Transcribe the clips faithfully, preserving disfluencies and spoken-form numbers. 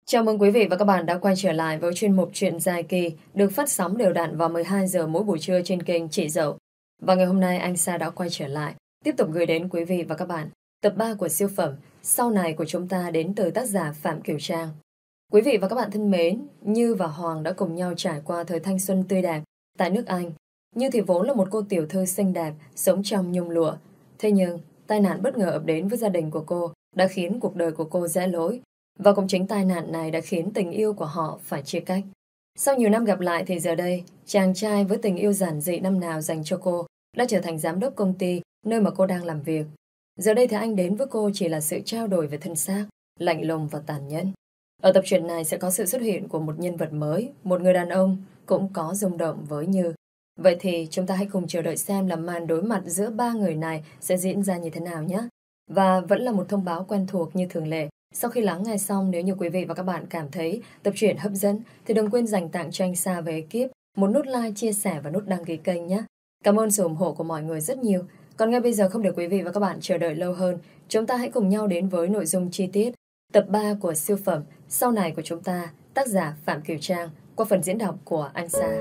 Chào mừng quý vị và các bạn đã quay trở lại với chuyên mục Chuyện dài kỳ được phát sóng đều đặn vào mười hai giờ mỗi buổi trưa trên kênh Chị Dậu. Và ngày hôm nay anh Sa đã quay trở lại, tiếp tục gửi đến quý vị và các bạn tập ba của siêu phẩm Sau này của chúng ta đến từ tác giả Phạm Kiều Trang. Quý vị và các bạn thân mến, Như và Hoàng đã cùng nhau trải qua thời thanh xuân tươi đẹp tại nước Anh. Như thì vốn là một cô tiểu thư xinh đẹp, sống trong nhung lụa. Thế nhưng, tai nạn bất ngờ ập đến với gia đình của cô đã khiến cuộc đời của cô rẽ lối. Và cũng chính tai nạn này đã khiến tình yêu của họ phải chia cách. Sau nhiều năm gặp lại thì giờ đây, chàng trai với tình yêu giản dị năm nào dành cho cô đã trở thành giám đốc công ty nơi mà cô đang làm việc. Giờ đây thì anh đến với cô chỉ là sự trao đổi về thân xác, lạnh lùng và tàn nhẫn. Ở tập truyện này sẽ có sự xuất hiện của một nhân vật mới, một người đàn ông cũng có rung động với Như. Vậy thì chúng ta hãy cùng chờ đợi xem là màn đối mặt giữa ba người này sẽ diễn ra như thế nào nhé. Và vẫn là một thông báo quen thuộc như thường lệ. Sau khi lắng nghe xong, nếu như quý vị và các bạn cảm thấy tập truyện hấp dẫn thì đừng quên dành tặng cho anh Sa và ekip một nút like, chia sẻ và nút đăng ký kênh nhé. Cảm ơn sự ủng hộ của mọi người rất nhiều. Còn ngay bây giờ không để quý vị và các bạn chờ đợi lâu hơn, chúng ta hãy cùng nhau đến với nội dung chi tiết tập ba của siêu phẩm Sau này của chúng ta, tác giả Phạm Kiều Trang, qua phần diễn đọc của anh Sa.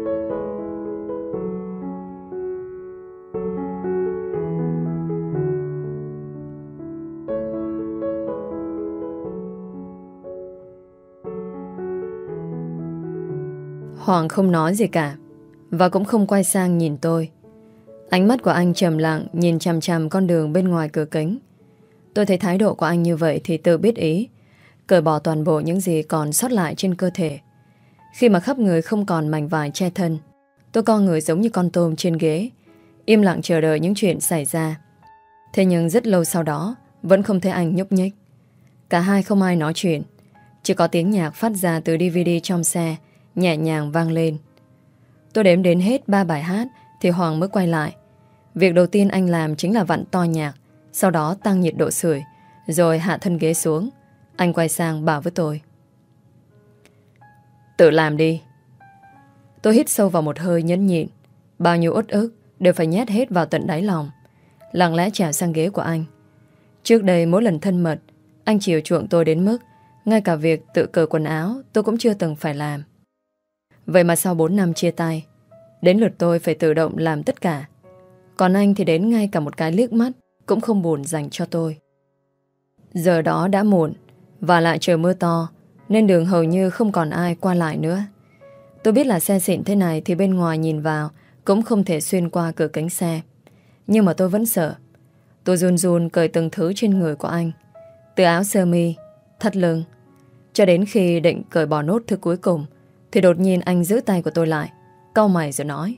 Hoàng không nói gì cả và cũng không quay sang nhìn tôi. Ánh mắt của anh trầm lặng nhìn chằm chằm con đường bên ngoài cửa kính. Tôi thấy thái độ của anh như vậy thì tự biết ý, cởi bỏ toàn bộ những gì còn sót lại trên cơ thể. Khi mà khắp người không còn mảnh vải che thân, tôi co người giống như con tôm trên ghế, im lặng chờ đợi những chuyện xảy ra. Thế nhưng rất lâu sau đó vẫn không thấy anh nhúc nhích. Cả hai không ai nói chuyện, chỉ có tiếng nhạc phát ra từ đê vê đê trong xe nhẹ nhàng vang lên. Tôi đếm đến hết ba bài hát thì Hoàng mới quay lại. Việc đầu tiên anh làm chính là vặn to nhạc, sau đó tăng nhiệt độ sưởi, rồi hạ thân ghế xuống. Anh quay sang bảo với tôi: "Tự làm đi." Tôi hít sâu vào một hơi nhẫn nhịn. Bao nhiêu uất ức đều phải nhét hết vào tận đáy lòng, lặng lẽ trèo sang ghế của anh. Trước đây mỗi lần thân mật, anh chiều chuộng tôi đến mức ngay cả việc tự cởi quần áo tôi cũng chưa từng phải làm. Vậy mà sau bốn năm chia tay, đến lượt tôi phải tự động làm tất cả. Còn anh thì đến ngay cả một cái liếc mắt cũng không buồn dành cho tôi. Giờ đó đã muộn, và lại trời mưa to, nên đường hầu như không còn ai qua lại nữa. Tôi biết là xe xịn thế này thì bên ngoài nhìn vào cũng không thể xuyên qua cửa kính xe. Nhưng mà tôi vẫn sợ. Tôi run run cởi từng thứ trên người của anh, từ áo sơ mi, thắt lưng, cho đến khi định cởi bỏ nốt thứ cuối cùng thì đột nhiên anh giữ tay của tôi lại, cau mày rồi nói: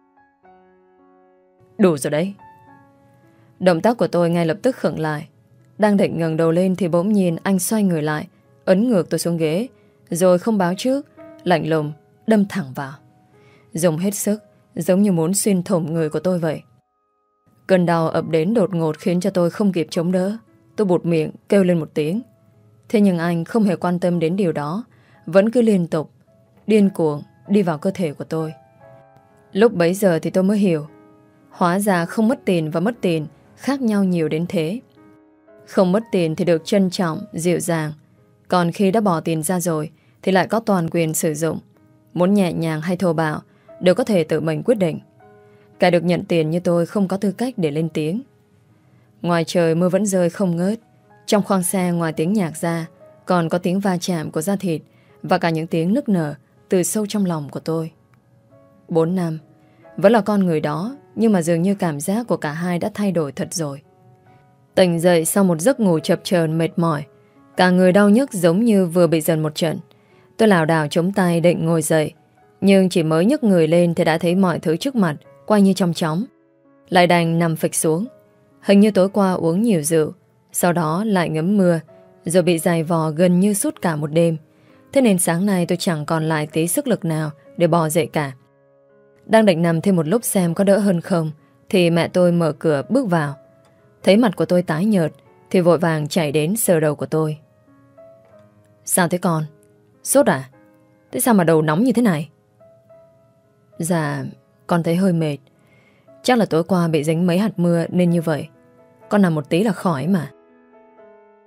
"Đủ rồi đấy." Động tác của tôi ngay lập tức khựng lại. Đang định ngẩng đầu lên thì bỗng nhiên anh xoay người lại, ấn ngược tôi xuống ghế, rồi không báo trước, lạnh lùng đâm thẳng vào, dùng hết sức, giống như muốn xuyên thủng người của tôi vậy. Cơn đau ập đến đột ngột khiến cho tôi không kịp chống đỡ. Tôi buột miệng kêu lên một tiếng. Thế nhưng anh không hề quan tâm đến điều đó, vẫn cứ liên tục điên cuồng đi vào cơ thể của tôi. Lúc bấy giờ thì tôi mới hiểu, hóa ra không mất tiền và mất tiền khác nhau nhiều đến thế. Không mất tiền thì được trân trọng, dịu dàng, còn khi đã bỏ tiền ra rồi thì lại có toàn quyền sử dụng. Muốn nhẹ nhàng hay thô bạo đều có thể tự mình quyết định. Kẻ được nhận tiền như tôi không có tư cách để lên tiếng. Ngoài trời mưa vẫn rơi không ngớt. Trong khoang xe ngoài tiếng nhạc ra còn có tiếng va chạm của da thịt và cả những tiếng nức nở từ sâu trong lòng của tôi. Bốn năm, vẫn là con người đó, nhưng mà dường như cảm giác của cả hai đã thay đổi thật rồi. Tỉnh dậy sau một giấc ngủ chập chờn mệt mỏi, cả người đau nhức giống như vừa bị giật một trận. Tôi lảo đảo chống tay định ngồi dậy, nhưng chỉ mới nhấc người lên thì đã thấy mọi thứ trước mặt quay như trong chóng. Lại đành nằm phịch xuống. Hình như tối qua uống nhiều rượu, sau đó lại ngấm mưa, rồi bị giày vò gần như suốt cả một đêm. Thế nên sáng nay tôi chẳng còn lại tí sức lực nào để bò dậy cả. Đang định nằm thêm một lúc xem có đỡ hơn không thì mẹ tôi mở cửa bước vào. Thấy mặt của tôi tái nhợt thì vội vàng chạy đến sờ đầu của tôi. "Sao thế con? Sốt à? Thế sao mà đầu nóng như thế này?" "Dạ, con thấy hơi mệt. Chắc là tối qua bị dính mấy hạt mưa nên như vậy. Con nằm một tí là khỏi mà."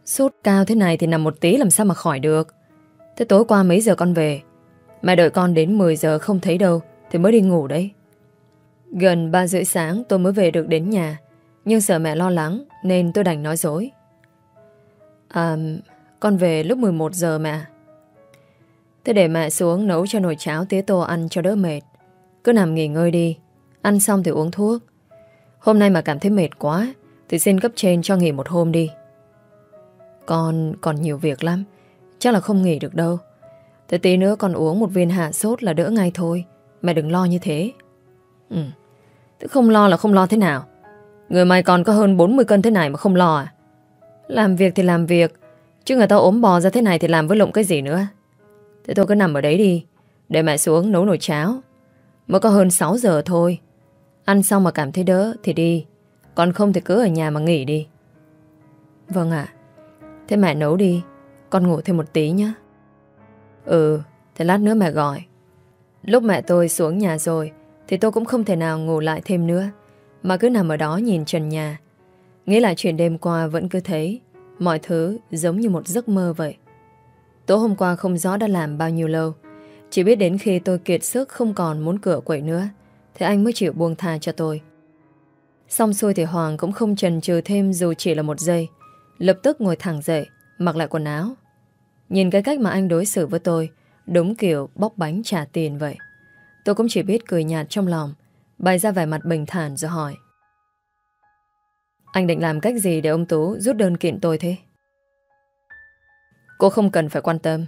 Sốt cao thế này thì nằm một tí làm sao mà khỏi được. Thế tối qua mấy giờ con về? Mẹ đợi con đến mười giờ không thấy đâu thì mới đi ngủ đấy. Gần ba rưỡi sáng tôi mới về được đến nhà, nhưng sợ mẹ lo lắng nên tôi đành nói dối. À, con về lúc mười một giờ mẹ. Thế để mẹ xuống nấu cho nồi cháo tía tô ăn cho đỡ mệt. Cứ nằm nghỉ ngơi đi. Ăn xong thì uống thuốc. Hôm nay mà cảm thấy mệt quá thì xin cấp trên cho nghỉ một hôm đi. Con còn nhiều việc lắm, chắc là không nghỉ được đâu. Thế tí nữa con uống một viên hạ sốt là đỡ ngay thôi. Mẹ đừng lo như thế. Ừ, thế không lo là không lo thế nào? Người mày còn có hơn bốn mươi cân thế này mà không lo à? Làm việc thì làm việc, chứ người ta ốm bò ra thế này thì làm với lụng cái gì nữa. Thế tôi cứ nằm ở đấy đi, để mẹ xuống nấu nồi cháo. Mới có hơn sáu giờ thôi. Ăn xong mà cảm thấy đỡ thì đi, còn không thì cứ ở nhà mà nghỉ đi. Vâng ạ. Thế mẹ nấu đi, con ngủ thêm một tí nhé. Ừ, thế lát nữa mẹ gọi. Lúc mẹ tôi xuống nhà rồi thì tôi cũng không thể nào ngủ lại thêm nữa, mà cứ nằm ở đó nhìn trần nhà. Nghĩ lại chuyện đêm qua vẫn cứ thấy mọi thứ giống như một giấc mơ vậy. Tối hôm qua không rõ đã làm bao nhiêu lâu. Chỉ biết đến khi tôi kiệt sức không còn muốn cựa quậy nữa thì anh mới chịu buông tha cho tôi. Xong xuôi thì Hoàng cũng không chần chừ thêm dù chỉ là một giây. Lập tức ngồi thẳng dậy, mặc lại quần áo. Nhìn cái cách mà anh đối xử với tôi đúng kiểu bóc bánh trả tiền vậy. Tôi cũng chỉ biết cười nhạt trong lòng, bày ra vẻ mặt bình thản rồi hỏi: Anh định làm cách gì để ông Tú rút đơn kiện tôi thế? Cô không cần phải quan tâm.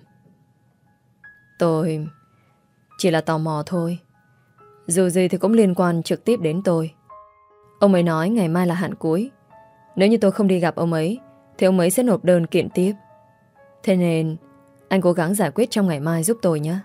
Tôi chỉ là tò mò thôi. Dù gì thì cũng liên quan trực tiếp đến tôi. Ông ấy nói ngày mai là hạn cuối. Nếu như tôi không đi gặp ông ấy thì ông ấy sẽ nộp đơn kiện tiếp. Thế nên anh cố gắng giải quyết trong ngày mai giúp tôi nhé.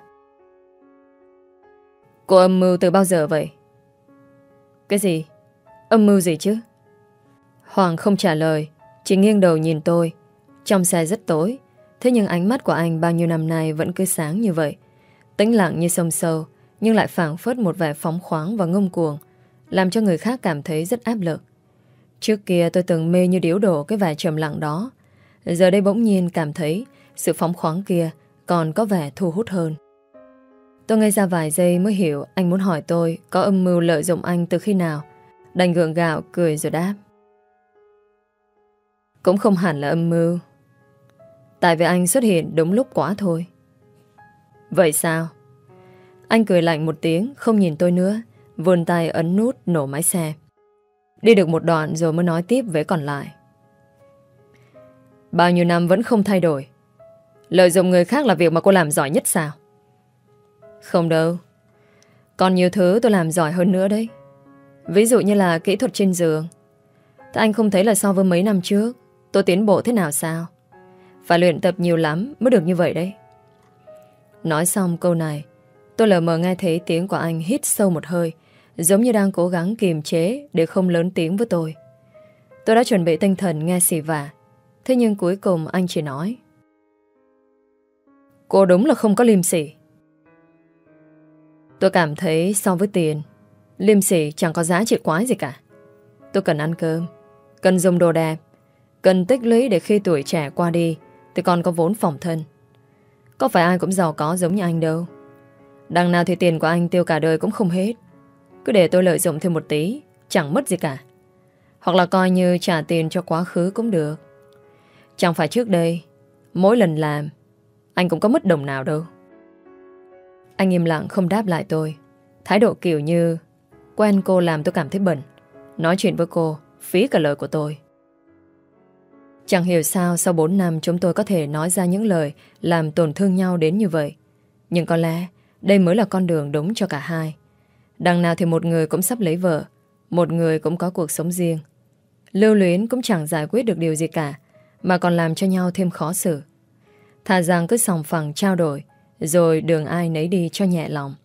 Cô âm mưu từ bao giờ vậy? Cái gì? Âm mưu gì chứ? Hoàng không trả lời, chỉ nghiêng đầu nhìn tôi. Trong xe rất tối, thế nhưng ánh mắt của anh bao nhiêu năm nay vẫn cứ sáng như vậy. Tĩnh lặng như sông sâu, nhưng lại phảng phất một vẻ phóng khoáng và ngông cuồng, làm cho người khác cảm thấy rất áp lực. Trước kia tôi từng mê như điếu đổ cái vẻ trầm lặng đó. Giờ đây bỗng nhiên cảm thấy sự phóng khoáng kia còn có vẻ thu hút hơn. Tôi ngây ra vài giây mới hiểu anh muốn hỏi tôi có âm mưu lợi dụng anh từ khi nào. Đành gượng gạo cười rồi đáp: Cũng không hẳn là âm mưu. Tại vì anh xuất hiện đúng lúc quá thôi. Vậy sao? Anh cười lạnh một tiếng, không nhìn tôi nữa, vươn tay ấn nút nổ máy xe. Đi được một đoạn rồi mới nói tiếp với còn lại. Bao nhiêu năm vẫn không thay đổi. Lợi dụng người khác là việc mà cô làm giỏi nhất sao? Không đâu. Còn nhiều thứ tôi làm giỏi hơn nữa đấy. Ví dụ như là kỹ thuật trên giường. Thế anh không thấy là so với mấy năm trước tôi tiến bộ thế nào sao? Phải luyện tập nhiều lắm mới được như vậy đấy. Nói xong câu này, tôi lờ mờ nghe thấy tiếng của anh hít sâu một hơi, giống như đang cố gắng kiềm chế để không lớn tiếng với tôi. Tôi đã chuẩn bị tinh thần nghe xì vả. Thế nhưng cuối cùng anh chỉ nói: Cô đúng là không có liêm sỉ. Tôi cảm thấy so với tiền, liêm sỉ chẳng có giá trị quái gì cả. Tôi cần ăn cơm, cần dùng đồ đẹp, cần tích lũy để khi tuổi trẻ qua đi thì còn có vốn phòng thân. Có phải ai cũng giàu có giống như anh đâu. Đằng nào thì tiền của anh tiêu cả đời cũng không hết. Cứ để tôi lợi dụng thêm một tí, chẳng mất gì cả. Hoặc là coi như trả tiền cho quá khứ cũng được. Chẳng phải trước đây mỗi lần làm anh cũng có mất đồng nào đâu. Anh im lặng không đáp lại tôi. Thái độ kiểu như quen cô làm tôi cảm thấy bẩn. Nói chuyện với cô phí cả lời của tôi. Chẳng hiểu sao sau bốn năm chúng tôi có thể nói ra những lời làm tổn thương nhau đến như vậy. Nhưng có lẽ đây mới là con đường đúng cho cả hai. Đằng nào thì một người cũng sắp lấy vợ, một người cũng có cuộc sống riêng. Lưu luyến cũng chẳng giải quyết được điều gì cả, mà còn làm cho nhau thêm khó xử. Thà rằng cứ sòng phẳng trao đổi, rồi đường ai nấy đi cho nhẹ lòng.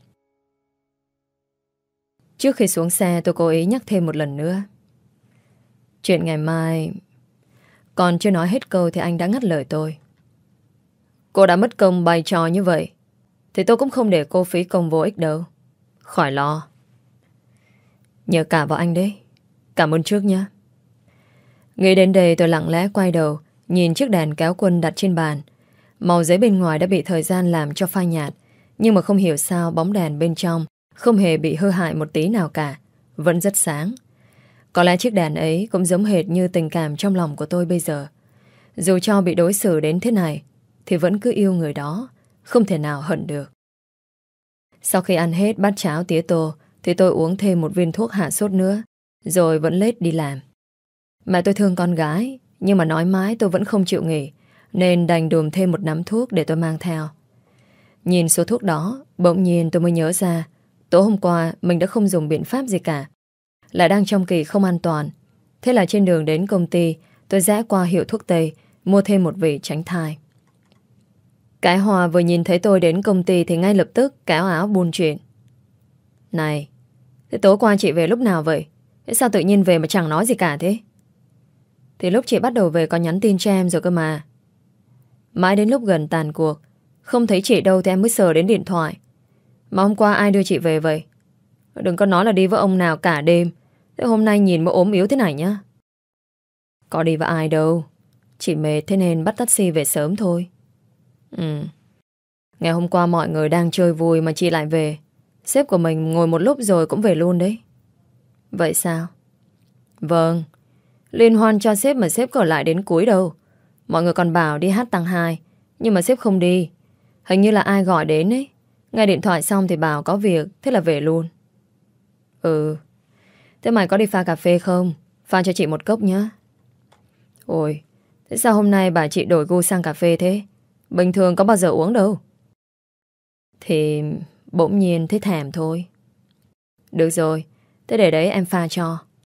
Trước khi xuống xe tôi cố ý nhắc thêm một lần nữa. Chuyện ngày mai... Còn chưa nói hết câu thì anh đã ngắt lời tôi. Cô đã mất công bày trò như vậy thì tôi cũng không để cô phí công vô ích đâu. Khỏi lo. Nhờ cả vào anh đấy. Cảm ơn trước nhé. Nghĩ đến đây tôi lặng lẽ quay đầu, Nhìn chiếc đèn kéo quân đặt trên bàn. Màu giấy bên ngoài đã bị thời gian làm cho phai nhạt, nhưng mà không hiểu sao bóng đèn bên trong không hề bị hư hại một tí nào cả, vẫn rất sáng. Có lẽ chiếc đèn ấy cũng giống hệt như tình cảm trong lòng của tôi bây giờ. Dù cho bị đối xử đến thế này thì vẫn cứ yêu người đó, không thể nào hận được. Sau khi ăn hết bát cháo tía tô thì tôi uống thêm một viên thuốc hạ sốt nữa, rồi vẫn lết đi làm. Mẹ tôi thương con gái, nhưng mà nói mãi tôi vẫn không chịu nghỉ, nên đành đùm thêm một nắm thuốc để tôi mang theo. Nhìn số thuốc đó, bỗng nhiên tôi mới nhớ ra tối hôm qua mình đã không dùng biện pháp gì cả, lại đang trong kỳ không an toàn. Thế là trên đường đến công ty, tôi rẽ qua hiệu thuốc Tây, mua thêm một vị tránh thai. Cái Hòa vừa nhìn thấy tôi đến công ty thì ngay lập tức kéo áo buôn chuyện. Này, thế tối qua chị về lúc nào vậy? Thế sao tự nhiên về mà chẳng nói gì cả thế? Thì lúc chị bắt đầu về có nhắn tin cho em rồi cơ mà. Mãi đến lúc gần tàn cuộc, không thấy chị đâu thì em mới sờ đến điện thoại. Mà hôm qua ai đưa chị về vậy? Đừng có nói là đi với ông nào cả đêm. Thế hôm nay nhìn mới ốm yếu thế này nhá. Có đi với ai đâu. Chị mệt thế nên bắt taxi về sớm thôi. Ừ. Ngày hôm qua mọi người đang chơi vui mà chị lại về. Sếp của mình ngồi một lúc rồi cũng về luôn đấy. Vậy sao? Vâng. Liên hoan cho sếp mà sếp có lại đến cuối đâu. Mọi người còn bảo đi hát tăng hai, nhưng mà sếp không đi. Hình như là ai gọi đến ấy. Nghe điện thoại xong thì bảo có việc, thế là về luôn. Ừ. Thế mày có đi pha cà phê không? Pha cho chị một cốc nhá. Ôi, thế sao hôm nay bà chị đổi gu sang cà phê thế? Bình thường có bao giờ uống đâu. Thì bỗng nhiên thấy thèm thôi. Được rồi, thế để đấy em pha cho.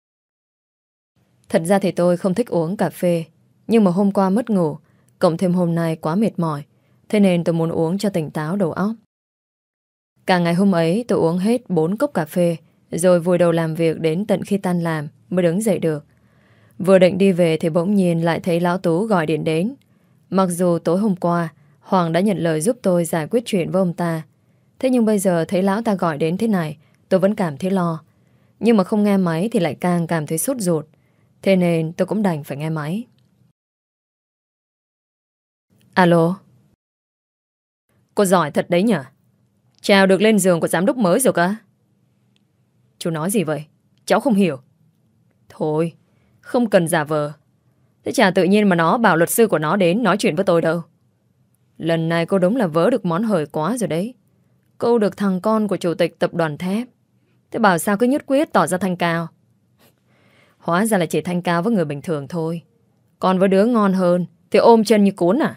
Thật ra thì tôi không thích uống cà phê, nhưng mà hôm qua mất ngủ, cộng thêm hôm nay quá mệt mỏi, thế nên tôi muốn uống cho tỉnh táo đầu óc. Cả ngày hôm ấy tôi uống hết bốn cốc cà phê, rồi vùi đầu làm việc đến tận khi tan làm mới đứng dậy được. Vừa định đi về thì bỗng nhiên lại thấy Lão Tú gọi điện đến. Mặc dù tối hôm qua Hoàng đã nhận lời giúp tôi giải quyết chuyện với ông ta, thế nhưng bây giờ thấy Lão ta gọi đến thế này, tôi vẫn cảm thấy lo. Nhưng mà không nghe máy thì lại càng cảm thấy sốt ruột, thế nên tôi cũng đành phải nghe máy. Alo. Cô giỏi thật đấy nhỉ? Trèo được lên giường của giám đốc mới rồi cơ. Chú nói gì vậy? Cháu không hiểu. Thôi, không cần giả vờ. Thế chả tự nhiên mà nó bảo luật sư của nó đến nói chuyện với tôi đâu. Lần này cô đúng là vớ được món hời quá rồi đấy. Cô được thằng con của chủ tịch tập đoàn thép. Thế bảo sao cứ nhất quyết tỏ ra thanh cao. Hóa ra là chỉ thanh cao với người bình thường thôi. Còn với đứa ngon hơn thì ôm chân như cuốn à?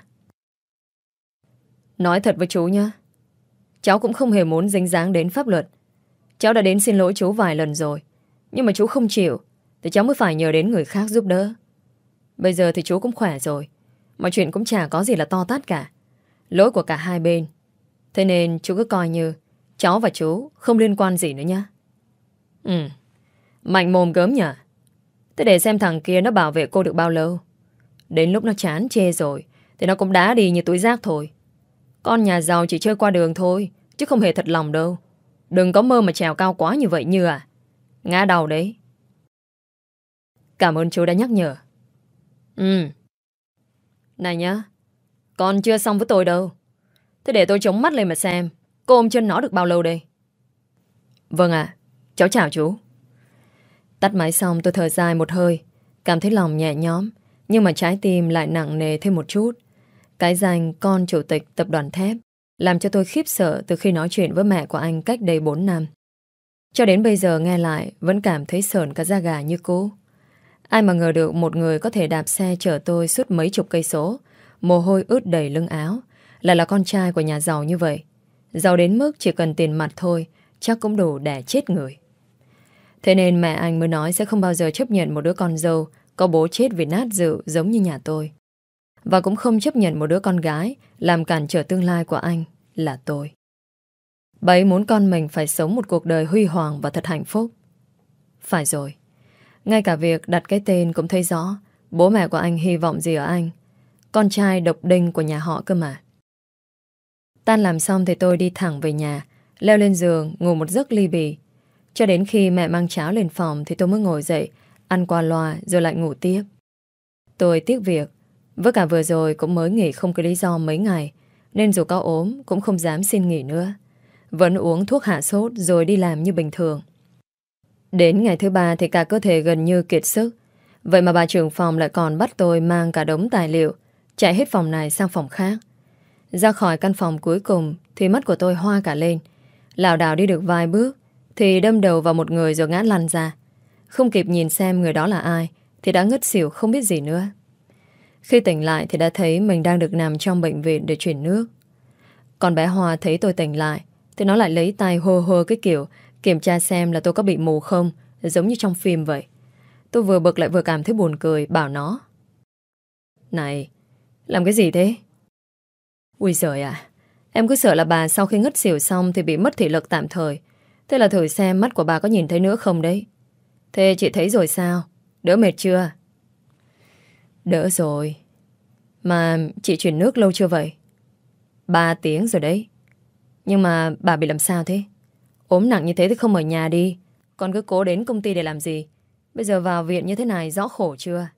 Nói thật với chú nhá, cháu cũng không hề muốn dính dáng đến pháp luật. Cháu đã đến xin lỗi chú vài lần rồi, nhưng mà chú không chịu, thì cháu mới phải nhờ đến người khác giúp đỡ. Bây giờ thì chú cũng khỏe rồi, mọi chuyện cũng chả có gì là to tát cả. Lỗi của cả hai bên. Thế nên chú cứ coi như cháu và chú không liên quan gì nữa nhá. Ừ, mạnh mồm gớm nhỉ. Thế để xem thằng kia nó bảo vệ cô được bao lâu. Đến lúc nó chán chê rồi thì nó cũng đá đi như túi rác thôi. Con nhà giàu chỉ chơi qua đường thôi, chứ không hề thật lòng đâu. Đừng có mơ mà trèo cao quá như vậy Như à. Ngã đầu đấy. Cảm ơn chú đã nhắc nhở. Ừ. Này nhá, con chưa xong với tôi đâu. Thế để tôi chống mắt lên mà xem cô ôm chân nó được bao lâu đây. Vâng ạ, cháu chào chú. Tắt máy xong tôi thở dài một hơi, cảm thấy lòng nhẹ nhõm, nhưng mà trái tim lại nặng nề thêm một chút. Cái danh con chủ tịch tập đoàn thép làm cho tôi khiếp sợ từ khi nói chuyện với mẹ của anh cách đây bốn năm. Cho đến bây giờ nghe lại vẫn cảm thấy sởn cả da gà như cũ. Ai mà ngờ được một người có thể đạp xe chở tôi suốt mấy chục cây số, mồ hôi ướt đầy lưng áo, lại là con trai của nhà giàu như vậy. Giàu đến mức chỉ cần tiền mặt thôi chắc cũng đủ để chết người. Thế nên mẹ anh mới nói sẽ không bao giờ chấp nhận một đứa con dâu có bố chết vì nát rượu giống như nhà tôi. Và cũng không chấp nhận một đứa con gái làm cản trở tương lai của anh là tôi. Bà ấy muốn con mình phải sống một cuộc đời huy hoàng và thật hạnh phúc. Phải rồi, ngay cả việc đặt cái tên cũng thấy rõ bố mẹ của anh hy vọng gì ở anh. Con trai độc đinh của nhà họ cơ mà. Tan làm xong thì tôi đi thẳng về nhà, leo lên giường ngủ một giấc ly bì. Cho đến khi mẹ mang cháo lên phòng thì tôi mới ngồi dậy, ăn qua loa rồi lại ngủ tiếp. Tôi tiếc việc Với cả vừa rồi cũng mới nghỉ không có lý do mấy ngày, nên dù có ốm cũng không dám xin nghỉ nữa. Vẫn uống thuốc hạ sốt rồi đi làm như bình thường. Đến ngày thứ ba thì cả cơ thể gần như kiệt sức. Vậy mà bà trưởng phòng lại còn bắt tôi mang cả đống tài liệu, chạy hết phòng này sang phòng khác. Ra khỏi căn phòng cuối cùng thì mắt của tôi hoa cả lên. Lảo đảo đi được vài bước thì đâm đầu vào một người rồi ngã lăn ra. Không kịp nhìn xem người đó là ai thì đã ngất xỉu không biết gì nữa. Khi tỉnh lại thì đã thấy mình đang được nằm trong bệnh viện để chuyển nước. Còn bé Hoa thấy tôi tỉnh lại thì nó lại lấy tay hô hô cái kiểu kiểm tra xem là tôi có bị mù không, giống như trong phim vậy. Tôi vừa bực lại vừa cảm thấy buồn cười, bảo nó: Này, làm cái gì thế? Ui giời à, em cứ sợ là bà sau khi ngất xỉu xong thì bị mất thị lực tạm thời. Thế là thử xem mắt của bà có nhìn thấy nữa không đấy. Thế chị thấy rồi sao? Đỡ mệt chưa? Đỡ rồi. Mà chị chuyển nước lâu chưa vậy? Ba tiếng rồi đấy. Nhưng mà bà bị làm sao thế? Ốm nặng như thế thì không ở nhà đi, còn cứ cố đến công ty để làm gì? Bây giờ vào viện như thế này rõ khổ chưa?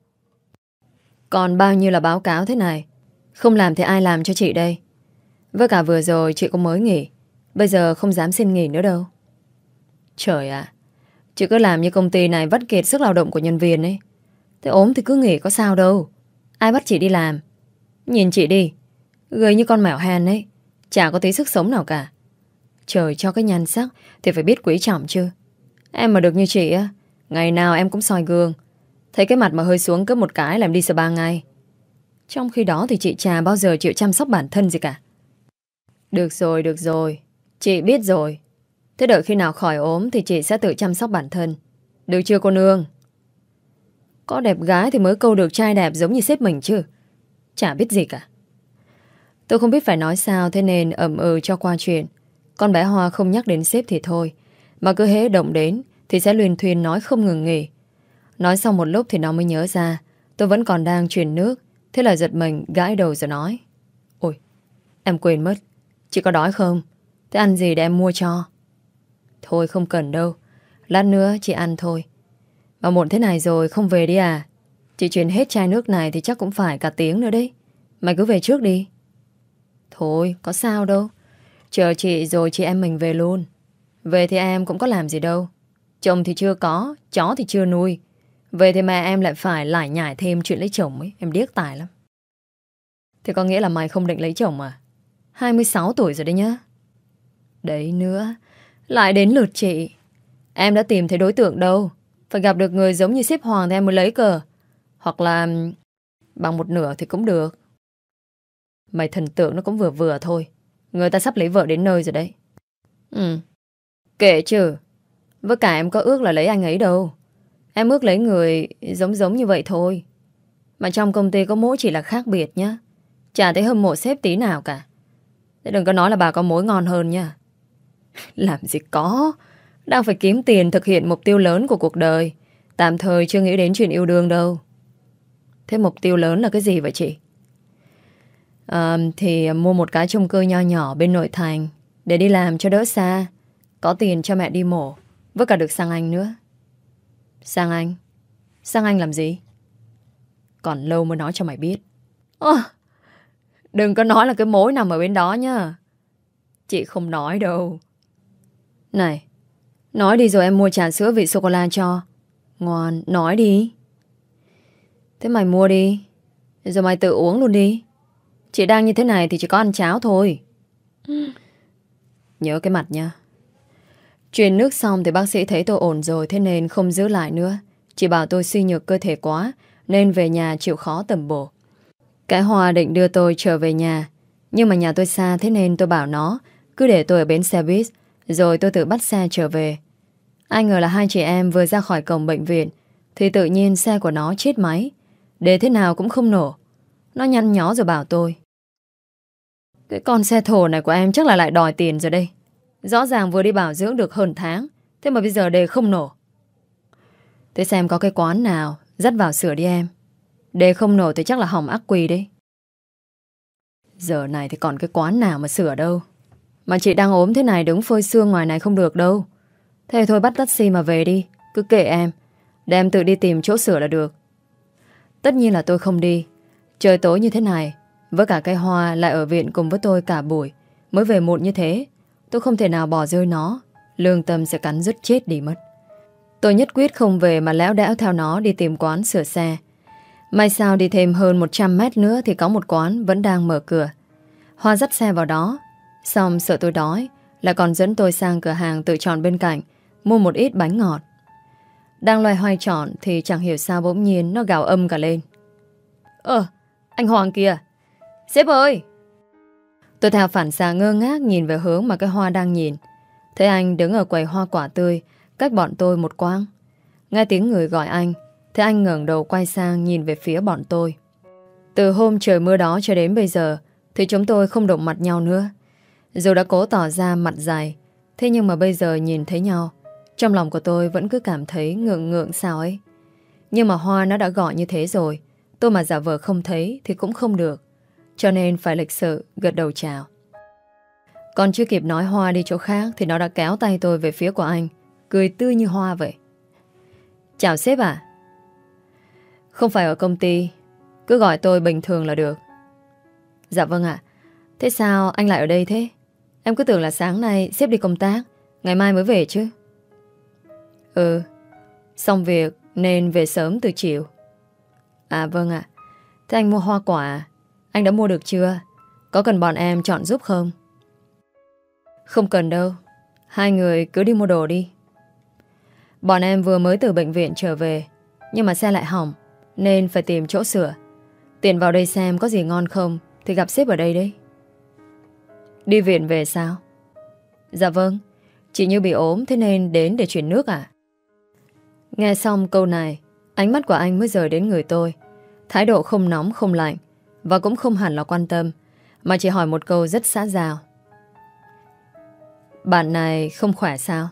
Còn bao nhiêu là báo cáo thế này, không làm thì ai làm cho chị đây? Với cả vừa rồi chị cũng mới nghỉ, bây giờ không dám xin nghỉ nữa đâu. Trời ạ, chị cứ làm như công ty này vắt kiệt sức lao động của nhân viên ấy. Thế ốm thì cứ nghỉ có sao đâu. Ai bắt chị đi làm? Nhìn chị đi, gầy như con mèo hen ấy, chả có tí sức sống nào cả. Trời cho cái nhan sắc thì phải biết quý trọng chứ. Em mà được như chị á, ngày nào em cũng soi gương, thấy cái mặt mà hơi xuống cấp một cái làm đi spa ngay. Trong khi đó thì chị chả bao giờ chịu chăm sóc bản thân gì cả. Được rồi, được rồi, chị biết rồi. Thế đợi khi nào khỏi ốm thì chị sẽ tự chăm sóc bản thân. Được chưa cô nương? Có đẹp gái thì mới câu được trai đẹp giống như sếp mình chứ. Chả biết gì cả. Tôi không biết phải nói sao, thế nên ậm ừ cho qua chuyện. Con bé Hoa không nhắc đến sếp thì thôi, mà cứ hễ động đến thì sẽ luyên thuyên nói không ngừng nghỉ. Nói xong một lúc thì nó mới nhớ ra tôi vẫn còn đang truyền nước. Thế là giật mình gãi đầu rồi nói: Ôi, em quên mất, chị có đói không? Thế ăn gì để em mua cho? Thôi không cần đâu, lát nữa chị ăn thôi. Mà muộn thế này rồi không về đi à? Chị truyền hết chai nước này thì chắc cũng phải cả tiếng nữa đấy. Mày cứ về trước đi. Thôi có sao đâu, chờ chị rồi chị em mình về luôn. Về thì em cũng có làm gì đâu. Chồng thì chưa có, chó thì chưa nuôi. Về thì mẹ em lại phải lải nhải thêm chuyện lấy chồng ấy. Em điếc tài lắm. Thì có nghĩa là mày không định lấy chồng à? hai mươi sáu tuổi rồi đấy nhá. Đấy nữa, lại đến lượt chị. Em đã tìm thấy đối tượng đâu. Phải gặp được người giống như sếp Hoàng thì em mới lấy cờ. Hoặc là bằng một nửa thì cũng được. Mày thần tượng nó cũng vừa vừa thôi. Người ta sắp lấy vợ đến nơi rồi đấy. Ừ, kệ chứ. Với cả em có ước là lấy anh ấy đâu. Em ước lấy người giống giống như vậy thôi. Mà trong công ty có mỗi chỉ là khác biệt nhá. Chả thấy hâm mộ sếp tí nào cả. Thế đừng có nói là bà có mối ngon hơn nha. Làm gì có. Đang phải kiếm tiền thực hiện mục tiêu lớn của cuộc đời. Tạm thời chưa nghĩ đến chuyện yêu đương đâu. Thế mục tiêu lớn là cái gì vậy chị? À, thì mua một cái chung cư nho nhỏ bên nội thành để đi làm cho đỡ xa. Có tiền cho mẹ đi mổ. Với cả được sang Anh nữa. Sang Anh? Sang Anh làm gì? Còn lâu mới nói cho mày biết. Ồ, đừng có nói là cái mối nằm ở bên đó nhá. Chị không nói đâu. Này, nói đi rồi em mua trà sữa vị sô-cô-la cho. Ngoan, nói đi. Thế mày mua đi, rồi mày tự uống luôn đi. Chị đang như thế này thì chỉ có ăn cháo thôi. Nhớ cái mặt nha. Truyền nước xong thì bác sĩ thấy tôi ổn rồi, thế nên không giữ lại nữa. Chỉ bảo tôi suy nhược cơ thể quá nên về nhà chịu khó tầm bổ. Cái Hoa định đưa tôi trở về nhà, nhưng mà nhà tôi xa, thế nên tôi bảo nó cứ để tôi ở bến xe buýt, rồi tôi tự bắt xe trở về. Ai ngờ là hai chị em vừa ra khỏi cổng bệnh viện thì tự nhiên xe của nó chết máy. Để thế nào cũng không nổ. Nó nhăn nhó rồi bảo tôi: Cái con xe thổ này của em chắc là lại đòi tiền rồi đây. Rõ ràng vừa đi bảo dưỡng được hơn tháng, thế mà bây giờ đề không nổ. Thế xem có cái quán nào dắt vào sửa đi em. Đề không nổ thì chắc là hỏng ắc quy đấy. Giờ này thì còn cái quán nào mà sửa đâu. Mà chị đang ốm thế này đứng phơi sương ngoài này không được đâu. Thế thôi bắt taxi mà về đi. Cứ kệ em, để em tự đi tìm chỗ sửa là được. Tất nhiên là tôi không đi. Trời tối như thế này, với cả cây hoa lại ở viện cùng với tôi cả buổi, mới về muộn như thế, tôi không thể nào bỏ rơi nó. Lương tâm sẽ cắn rứt chết đi mất. Tôi nhất quyết không về mà léo đẽo theo nó đi tìm quán sửa xe. May sao đi thêm hơn một trăm mét nữa thì có một quán vẫn đang mở cửa. Hoa dắt xe vào đó, xong sợ tôi đói, lại còn dẫn tôi sang cửa hàng tự chọn bên cạnh, mua một ít bánh ngọt. Đang loay hoay chọn thì chẳng hiểu sao bỗng nhiên nó gào âm cả lên. Ờ, anh Hoàng kìa, sếp ơi! Tôi theo phản xạ ngơ ngác nhìn về hướng mà cái Hoa đang nhìn. Thấy anh đứng ở quầy hoa quả tươi, cách bọn tôi một quãng. Nghe tiếng người gọi anh, thế anh ngẩng đầu quay sang nhìn về phía bọn tôi. Từ hôm trời mưa đó cho đến bây giờ thì chúng tôi không đụng mặt nhau nữa. Dù đã cố tỏ ra mặt dài, thế nhưng mà bây giờ nhìn thấy nhau, trong lòng của tôi vẫn cứ cảm thấy ngượng ngượng sao ấy. Nhưng mà Hoa nó đã gọi như thế rồi, tôi mà giả vờ không thấy thì cũng không được. Cho nên phải lịch sự gật đầu chào. Còn chưa kịp nói Hoa đi chỗ khác thì nó đã kéo tay tôi về phía của anh, cười tươi như hoa vậy. Chào sếp à? Không phải ở công ty, cứ gọi tôi bình thường là được. Dạ vâng ạ. Thế sao anh lại ở đây thế? Em cứ tưởng là sáng nay sếp đi công tác, ngày mai mới về chứ. Ừ, xong việc nên về sớm từ chiều. À vâng ạ. Thế anh mua hoa quả, anh đã mua được chưa? Có cần bọn em chọn giúp không? Không cần đâu, hai người cứ đi mua đồ đi. Bọn em vừa mới từ bệnh viện trở về, nhưng mà xe lại hỏng nên phải tìm chỗ sửa. Tiện vào đây xem có gì ngon không thì gặp sếp ở đây đấy. Đi viện về sao? Dạ vâng, chị Như bị ốm thế nên đến để chuyển nước à? Nghe xong câu này, ánh mắt của anh mới rời đến người tôi. Thái độ không nóng không lạnh, và cũng không hẳn là quan tâm, mà chỉ hỏi một câu rất xã giao. Bạn này không khỏe sao?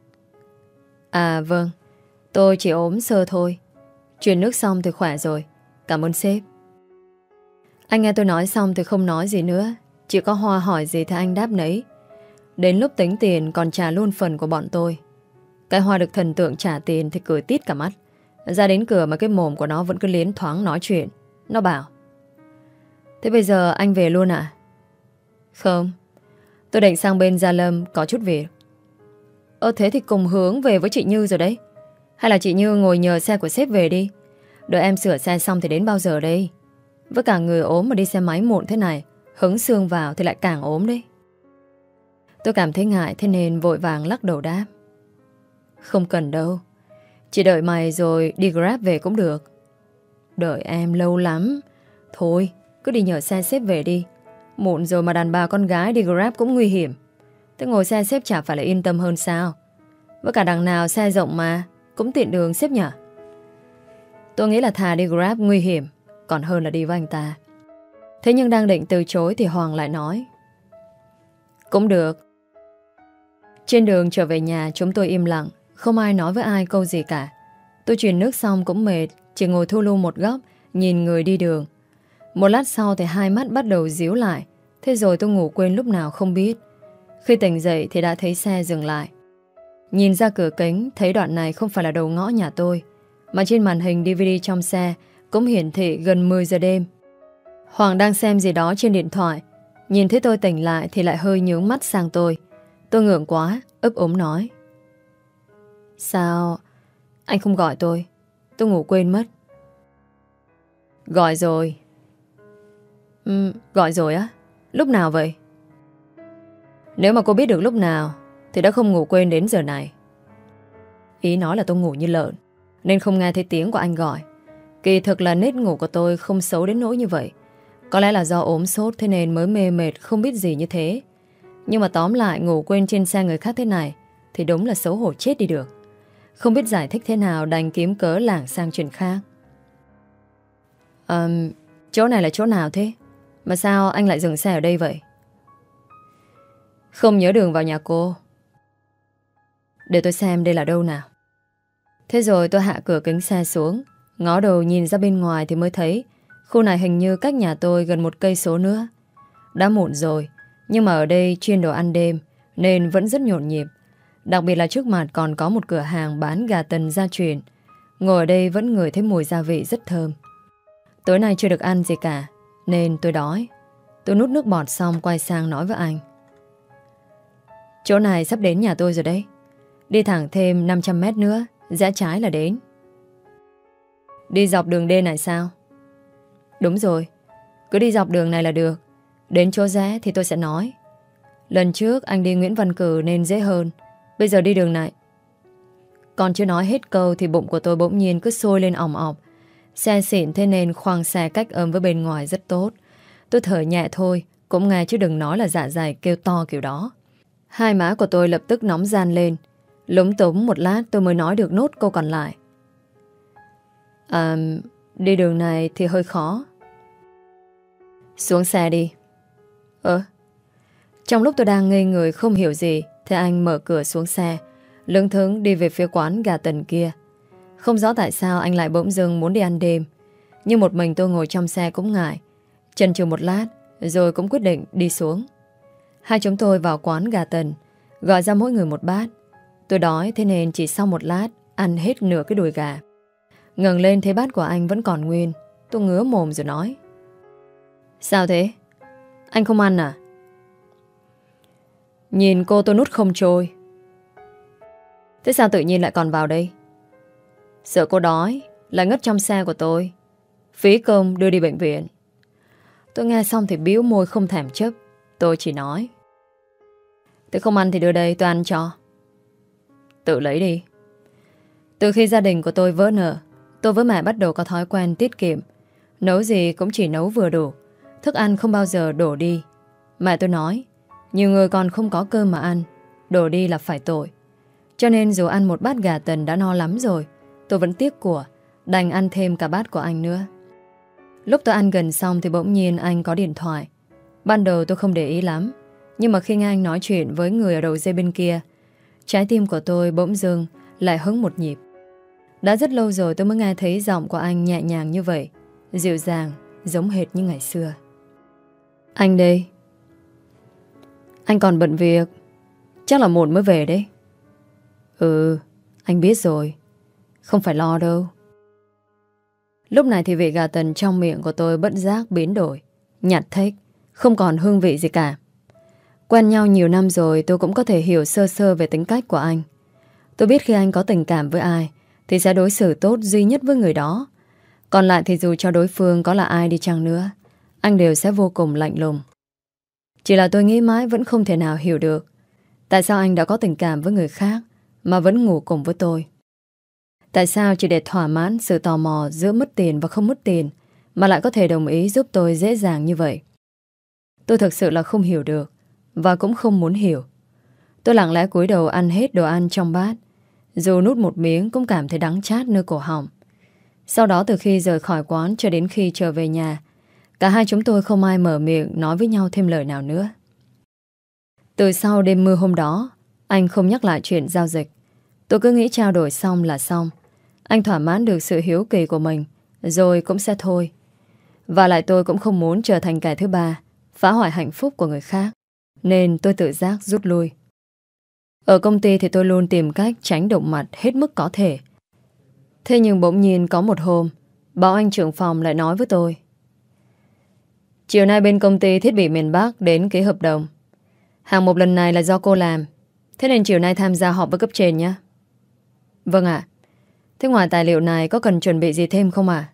À vâng, tôi chỉ ốm sơ thôi. Chuyển nước xong thì khỏe rồi. Cảm ơn sếp. Anh nghe tôi nói xong thì không nói gì nữa. Chỉ có Hoa hỏi gì thì anh đáp nấy. Đến lúc tính tiền còn trả luôn phần của bọn tôi. Cái Hoa được thần tượng trả tiền thì cười tít cả mắt. Ra đến cửa mà cái mồm của nó vẫn cứ liến thoáng nói chuyện. Nó bảo: Thế bây giờ anh về luôn à? Không, tôi định sang bên Gia Lâm có chút việc. Ơ thế thì cùng hướng về với chị Như rồi đấy. Hay là chị Như ngồi nhờ xe của sếp về đi. Đợi em sửa xe xong thì đến bao giờ đây? Với cả người ốm mà đi xe máy muộn thế này, hứng xương vào thì lại càng ốm đấy. Tôi cảm thấy ngại thế nên vội vàng lắc đầu đáp: Không cần đâu, chỉ đợi mày rồi đi Grab về cũng được. Đợi em lâu lắm. Thôi, cứ đi nhờ xe sếp về đi. Muộn rồi mà đàn bà con gái đi Grab cũng nguy hiểm. Thế ngồi xe sếp chả phải là yên tâm hơn sao? Với cả đằng nào xe rộng mà, cũng tiện đường sếp nhỉ? Tôi nghĩ là thà đi Grab nguy hiểm còn hơn là đi với anh ta. Thế nhưng đang định từ chối thì Hoàng lại nói: Cũng được. Trên đường trở về nhà chúng tôi im lặng, không ai nói với ai câu gì cả. Tôi chuyển nước xong cũng mệt, chỉ ngồi thu lu một góc, nhìn người đi đường. Một lát sau thì hai mắt bắt đầu díu lại. Thế rồi tôi ngủ quên lúc nào không biết. Khi tỉnh dậy thì đã thấy xe dừng lại. Nhìn ra cửa kính, thấy đoạn này không phải là đầu ngõ nhà tôi, mà trên màn hình đê vê đê trong xe cũng hiển thị gần mười giờ đêm. Hoàng đang xem gì đó trên điện thoại. Nhìn thấy tôi tỉnh lại thì lại hơi nhướng mắt sang tôi. Tôi ngượng quá, ấp úng nói: Sao anh không gọi tôi? Tôi ngủ quên mất. Gọi rồi. Ừ, gọi rồi á? Lúc nào vậy? Nếu mà cô biết được lúc nào thì đã không ngủ quên đến giờ này. Ý nói là tôi ngủ như lợn nên không nghe thấy tiếng của anh gọi. Kỳ thực là nết ngủ của tôi không xấu đến nỗi như vậy. Có lẽ là do ốm sốt thế nên mới mê mệt không biết gì như thế. Nhưng mà tóm lại ngủ quên trên xe người khác thế này thì đúng là xấu hổ chết đi được. Không biết giải thích thế nào đành kiếm cớ lảng sang chuyện khác. À, chỗ này là chỗ nào thế? Mà sao anh lại dừng xe ở đây vậy? Không nhớ đường vào nhà cô. Để tôi xem đây là đâu nào. Thế rồi tôi hạ cửa kính xe xuống, ngó đầu nhìn ra bên ngoài thì mới thấy khu này hình như cách nhà tôi gần một cây số nữa. Đã muộn rồi, nhưng mà ở đây chuyên đồ ăn đêm nên vẫn rất nhộn nhịp. Đặc biệt là trước mặt còn có một cửa hàng bán gà tần gia truyền. Ngồi ở đây vẫn ngửi thấy mùi gia vị rất thơm. Tối nay chưa được ăn gì cả nên tôi đói. Tôi nuốt nước bọt xong quay sang nói với anh. Chỗ này sắp đến nhà tôi rồi đấy. Đi thẳng thêm năm trăm mét nữa, rẽ trái là đến. Đi dọc đường D này sao? Đúng rồi, cứ đi dọc đường này là được. Đến chỗ rẽ thì tôi sẽ nói. Lần trước anh đi Nguyễn Văn Cử nên dễ hơn. Bây giờ đi đường này. Còn chưa nói hết câu thì bụng của tôi bỗng nhiên cứ sôi lên ỏng ọc. Xe xịn thế nên khoang xe cách âm với bên ngoài rất tốt. Tôi thở nhẹ thôi, cũng nghe chứ đừng nói là dạ dày kêu to kiểu đó. Hai má của tôi lập tức nóng ran lên. Lúng túng một lát tôi mới nói được nốt câu còn lại. À, đi đường này thì hơi khó. Xuống xe đi. Ơ Trong lúc tôi đang ngây người không hiểu gì thì anh mở cửa xuống xe, lững thững đi về phía quán gà tần kia. Không rõ tại sao anh lại bỗng dưng muốn đi ăn đêm. Nhưng một mình tôi ngồi trong xe cũng ngại. Chần chừ một lát rồi cũng quyết định đi xuống. Hai chúng tôi vào quán gà tần, gọi ra mỗi người một bát. Tôi đói thế nên chỉ sau một lát ăn hết nửa cái đùi gà. Ngẩng lên thấy bát của anh vẫn còn nguyên. Tôi ngứa mồm rồi nói. Sao thế? Anh không ăn à? Nhìn cô tôi nuốt không trôi. Thế sao tự nhiên lại còn vào đây? Sợ cô đói lại ngất trong xe của tôi, phí công đưa đi bệnh viện. Tôi nghe xong thì bĩu môi không thèm chấp. Tôi chỉ nói. Tôi không ăn thì đưa đây tôi ăn cho. Tự lấy đi. Từ khi gia đình của tôi vỡ nợ, tôi với mẹ bắt đầu có thói quen tiết kiệm. Nấu gì cũng chỉ nấu vừa đủ, thức ăn không bao giờ đổ đi. Mẹ tôi nói, nhiều người còn không có cơm mà ăn, đổ đi là phải tội. Cho nên dù ăn một bát gà tần đã no lắm rồi, tôi vẫn tiếc của, đành ăn thêm cả bát của anh nữa. Lúc tôi ăn gần xong thì bỗng nhiên anh có điện thoại. Ban đầu tôi không để ý lắm, nhưng mà khi nghe anh nói chuyện với người ở đầu dây bên kia, trái tim của tôi bỗng dưng lại hững một nhịp. Đã rất lâu rồi tôi mới nghe thấy giọng của anh nhẹ nhàng như vậy, dịu dàng, giống hệt như ngày xưa. Anh đây. Anh còn bận việc, chắc là muộn mới về đấy. Ừ, anh biết rồi, không phải lo đâu. Lúc này thì vị gà tần trong miệng của tôi bất giác biến đổi, nhạt thếch, không còn hương vị gì cả. Quen nhau nhiều năm rồi tôi cũng có thể hiểu sơ sơ về tính cách của anh. Tôi biết khi anh có tình cảm với ai thì sẽ đối xử tốt duy nhất với người đó. Còn lại thì dù cho đối phương có là ai đi chăng nữa, anh đều sẽ vô cùng lạnh lùng. Chỉ là tôi nghĩ mãi vẫn không thể nào hiểu được tại sao anh đã có tình cảm với người khác mà vẫn ngủ cùng với tôi. Tại sao chỉ để thỏa mãn sự tò mò giữa mất tiền và không mất tiền mà lại có thể đồng ý giúp tôi dễ dàng như vậy? Tôi thực sự là không hiểu được và cũng không muốn hiểu. Tôi lặng lẽ cúi đầu ăn hết đồ ăn trong bát, dù nút một miếng cũng cảm thấy đắng chát nơi cổ họng. Sau đó từ khi rời khỏi quán cho đến khi trở về nhà, cả hai chúng tôi không ai mở miệng nói với nhau thêm lời nào nữa. Từ sau đêm mưa hôm đó, anh không nhắc lại chuyện giao dịch. Tôi cứ nghĩ trao đổi xong là xong. Anh thỏa mãn được sự hiếu kỳ của mình rồi cũng sẽ thôi. Và lại tôi cũng không muốn trở thành kẻ thứ ba phá hoại hạnh phúc của người khác, nên tôi tự giác rút lui. Ở công ty thì tôi luôn tìm cách tránh động mặt hết mức có thể. Thế nhưng bỗng nhiên có một hôm, bảo anh trưởng phòng lại nói với tôi. Chiều nay bên công ty thiết bị miền Bắc đến ký hợp đồng. Hạng mục lần này là do cô làm, thế nên chiều nay tham gia họp với cấp trên nhé. Vâng ạ. Thế ngoài tài liệu này có cần chuẩn bị gì thêm không ạ?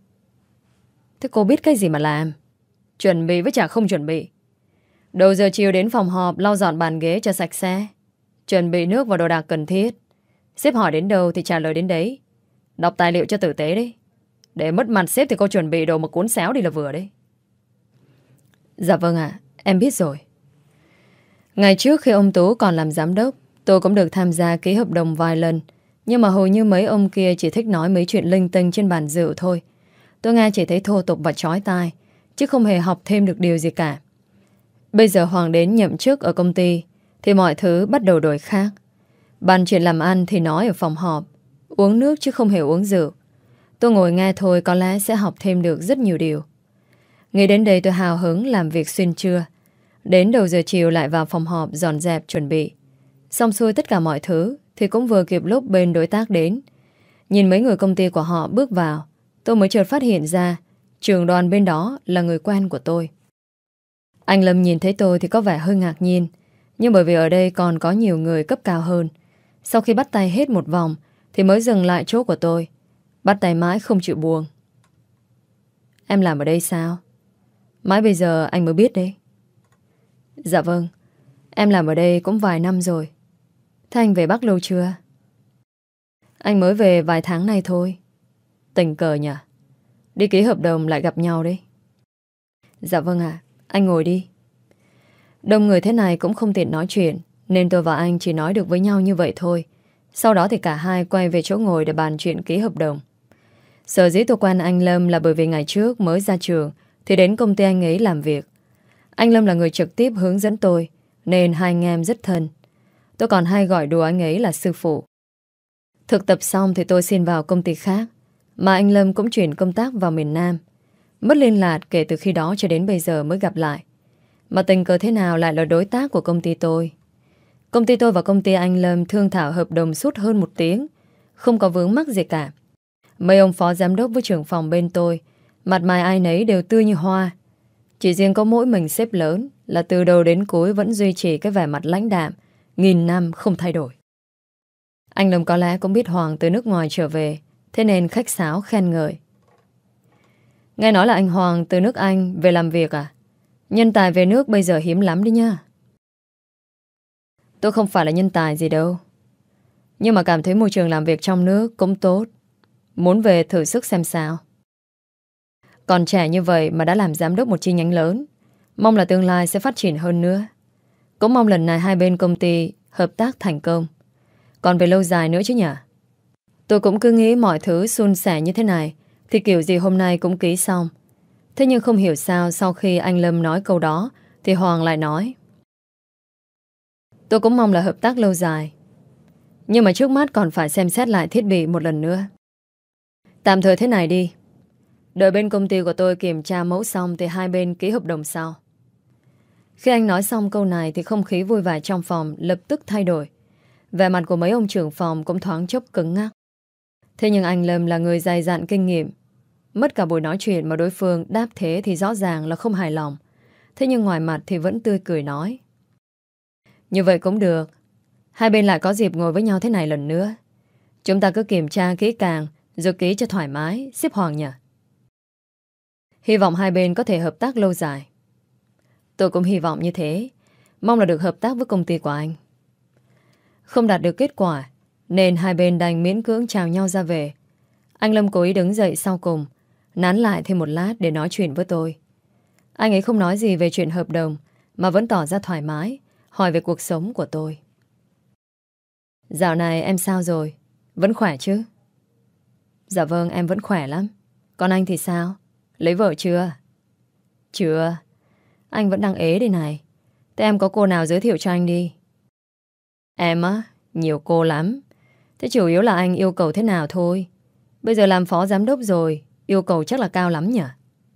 Thế cô biết cái gì mà làm? Chuẩn bị với chả không chuẩn bị. Đầu giờ chiều đến phòng họp lau dọn bàn ghế cho sạch sẽ, chuẩn bị nước và đồ đạc cần thiết. Sếp hỏi đến đâu thì trả lời đến đấy. Đọc tài liệu cho tử tế đấy. Để mất mặt sếp thì cô chuẩn bị đồ một cuốn xéo đi là vừa đấy. Dạ vâng ạ, em biết rồi. Ngày trước khi ông Tú còn làm giám đốc, tôi cũng được tham gia ký hợp đồng vài lần. Nhưng mà hầu như mấy ông kia chỉ thích nói mấy chuyện linh tinh trên bàn rượu thôi. Tôi nghe chỉ thấy thô tục và chói tai, chứ không hề học thêm được điều gì cả. Bây giờ Hoàng đến nhậm chức ở công ty thì mọi thứ bắt đầu đổi khác. Bàn chuyện làm ăn thì nói ở phòng họp, uống nước chứ không hề uống rượu. Tôi ngồi nghe thôi có lẽ sẽ học thêm được rất nhiều điều. Nghĩ đến đây tôi hào hứng làm việc xuyên trưa. Đến đầu giờ chiều lại vào phòng họp dọn dẹp chuẩn bị. Xong xuôi tất cả mọi thứ thì cũng vừa kịp lúc bên đối tác đến. Nhìn mấy người công ty của họ bước vào, tôi mới chợt phát hiện ra Trưởng đoàn bên đó là người quen của tôi. Anh Lâm nhìn thấy tôi thì có vẻ hơi ngạc nhiên, nhưng bởi vì ở đây còn có nhiều người cấp cao hơn. Sau khi bắt tay hết một vòng thì mới dừng lại chỗ của tôi. Bắt tay mãi không chịu buông. Em làm ở đây sao? Mãi bây giờ anh mới biết đấy. Dạ vâng, em làm ở đây cũng vài năm rồi. Thế anh về Bắc lâu chưa? Anh mới về vài tháng nay thôi. Tình cờ nhỉ? Đi ký hợp đồng lại gặp nhau đấy. Dạ vâng ạ, anh ngồi đi. Đông người thế này cũng không tiện nói chuyện, nên tôi và anh chỉ nói được với nhau như vậy thôi. Sau đó thì cả hai quay về chỗ ngồi để bàn chuyện ký hợp đồng. Sở dĩ tôi quen anh Lâm là bởi vì ngày trước mới ra trường thì đến công ty anh ấy làm việc. Anh Lâm là người trực tiếp hướng dẫn tôi, nên hai anh em rất thân. Tôi còn hay gọi đùa anh ấy là sư phụ. Thực tập xong thì tôi xin vào công ty khác, mà anh Lâm cũng chuyển công tác vào miền Nam. Mất liên lạc kể từ khi đó cho đến bây giờ mới gặp lại. Mà tình cờ thế nào lại là đối tác của công ty tôi. Công ty tôi và công ty anh Lâm thương thảo hợp đồng suốt hơn một tiếng, không có vướng mắc gì cả. Mấy ông phó giám đốc với trưởng phòng bên tôi, mặt mày ai nấy đều tươi như hoa. Chỉ riêng có mỗi mình sếp lớn là từ đầu đến cuối vẫn duy trì cái vẻ mặt lãnh đạm, nghìn năm không thay đổi. Anh Lâm có lẽ cũng biết Hoàng từ nước ngoài trở về, thế nên khách sáo khen ngợi. Nghe nói là anh Hoàng từ nước Anh về làm việc à? Nhân tài về nước bây giờ hiếm lắm đi nha. Tôi không phải là nhân tài gì đâu, nhưng mà cảm thấy môi trường làm việc trong nước cũng tốt, muốn về thử sức xem sao. Còn trẻ như vậy mà đã làm giám đốc một chi nhánh lớn, mong là tương lai sẽ phát triển hơn nữa. Cũng mong lần này hai bên công ty hợp tác thành công. Còn về lâu dài nữa chứ nhỉ? Tôi cũng cứ nghĩ mọi thứ suôn sẻ như thế này thì kiểu gì hôm nay cũng ký xong. Thế nhưng không hiểu sao sau khi anh Lâm nói câu đó thì Hoàng lại nói: Tôi cũng mong là hợp tác lâu dài, nhưng mà trước mắt còn phải xem xét lại thiết bị một lần nữa. Tạm thời thế này đi, đợi bên công ty của tôi kiểm tra mẫu xong thì hai bên ký hợp đồng sau. Khi anh nói xong câu này thì không khí vui vẻ trong phòng lập tức thay đổi. Vẻ mặt của mấy ông trưởng phòng cũng thoáng chốc cứng ngắc. Thế nhưng anh Lâm là người dày dặn kinh nghiệm. Mất cả buổi nói chuyện mà đối phương đáp thế thì rõ ràng là không hài lòng. Thế nhưng ngoài mặt thì vẫn tươi cười nói: Như vậy cũng được. Hai bên lại có dịp ngồi với nhau thế này lần nữa. Chúng ta cứ kiểm tra kỹ càng rồi ký cho thoải mái, xếp Hoàng nhỉ. Hy vọng hai bên có thể hợp tác lâu dài. Tôi cũng hy vọng như thế. Mong là được hợp tác với công ty của anh. Không đạt được kết quả nên hai bên đành miễn cưỡng chào nhau ra về. Anh Lâm cố ý đứng dậy sau cùng, nán lại thêm một lát để nói chuyện với tôi. Anh ấy không nói gì về chuyện hợp đồng mà vẫn tỏ ra thoải mái, hỏi về cuộc sống của tôi. Dạo này em sao rồi? Vẫn khỏe chứ? Dạ vâng, em vẫn khỏe lắm. Còn anh thì sao? Lấy vợ chưa? Chưa. Anh vẫn đang ế đây này. Thế em có cô nào giới thiệu cho anh đi? Em á, nhiều cô lắm. Thế chủ yếu là anh yêu cầu thế nào thôi. Bây giờ làm phó giám đốc rồi, yêu cầu chắc là cao lắm nhỉ?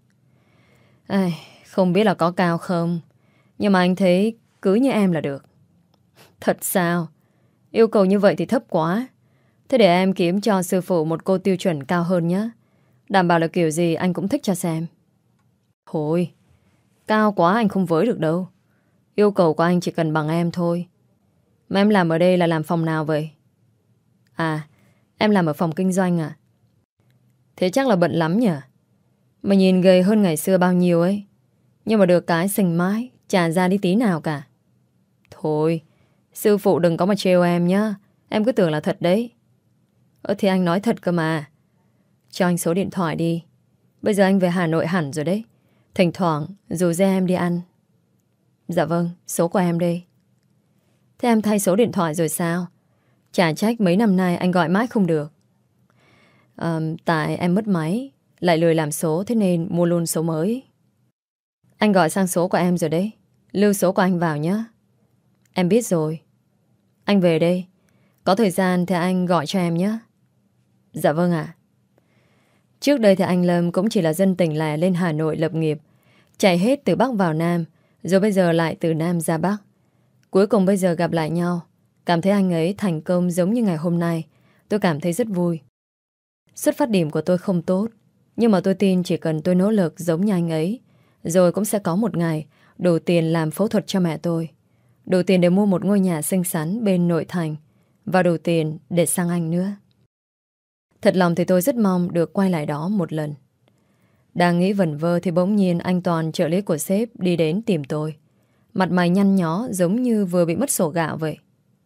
Ai, không biết là có cao không, nhưng mà anh thấy cứ như em là được. Thật sao? Yêu cầu như vậy thì thấp quá. Thế để em kiếm cho sư phụ một cô tiêu chuẩn cao hơn nhé. Đảm bảo là kiểu gì anh cũng thích cho xem. Thôi, cao quá anh không với được đâu. Yêu cầu của anh chỉ cần bằng em thôi. Mà em làm ở đây là làm phòng nào vậy? À, em làm ở phòng kinh doanh à? Thế chắc là bận lắm nhỉ? Mà nhìn gầy hơn ngày xưa bao nhiêu ấy. Nhưng mà được cái xinh mãi, chả ra đi tí nào cả. Thôi, sư phụ đừng có mà trêu em nhá. Em cứ tưởng là thật đấy. Ơ thì anh nói thật cơ mà. Cho anh số điện thoại đi. Bây giờ anh về Hà Nội hẳn rồi đấy. Thỉnh thoảng dù ra em đi ăn. Dạ vâng, số của em đây. Thế em thay số điện thoại rồi sao? Chả trách mấy năm nay anh gọi mãi không được. à, Tại em mất máy, lại lười làm số, thế nên mua luôn số mới. Anh gọi sang số của em rồi đấy. Lưu số của anh vào nhé. Em biết rồi. Anh về đây. Có thời gian thì anh gọi cho em nhé. Dạ vâng ạ. Trước đây thì anh Lâm cũng chỉ là dân tỉnh lẻ lên Hà Nội lập nghiệp, chạy hết từ Bắc vào Nam, rồi bây giờ lại từ Nam ra Bắc. Cuối cùng bây giờ gặp lại nhau, cảm thấy anh ấy thành công giống như ngày hôm nay. Tôi cảm thấy rất vui. Xuất phát điểm của tôi không tốt, Nhưng mà tôi tin chỉ cần tôi nỗ lực giống như anh ấy, rồi cũng sẽ có một ngày đủ tiền làm phẫu thuật cho mẹ tôi, đủ tiền để mua một ngôi nhà xinh xắn bên nội thành, và đủ tiền để sang Anh nữa. Thật lòng thì tôi rất mong được quay lại đó một lần. Đang nghĩ vẩn vơ thì bỗng nhiên anh Toàn, trợ lý của sếp, đi đến tìm tôi. Mặt mày nhăn nhó giống như vừa bị mất sổ gạo vậy.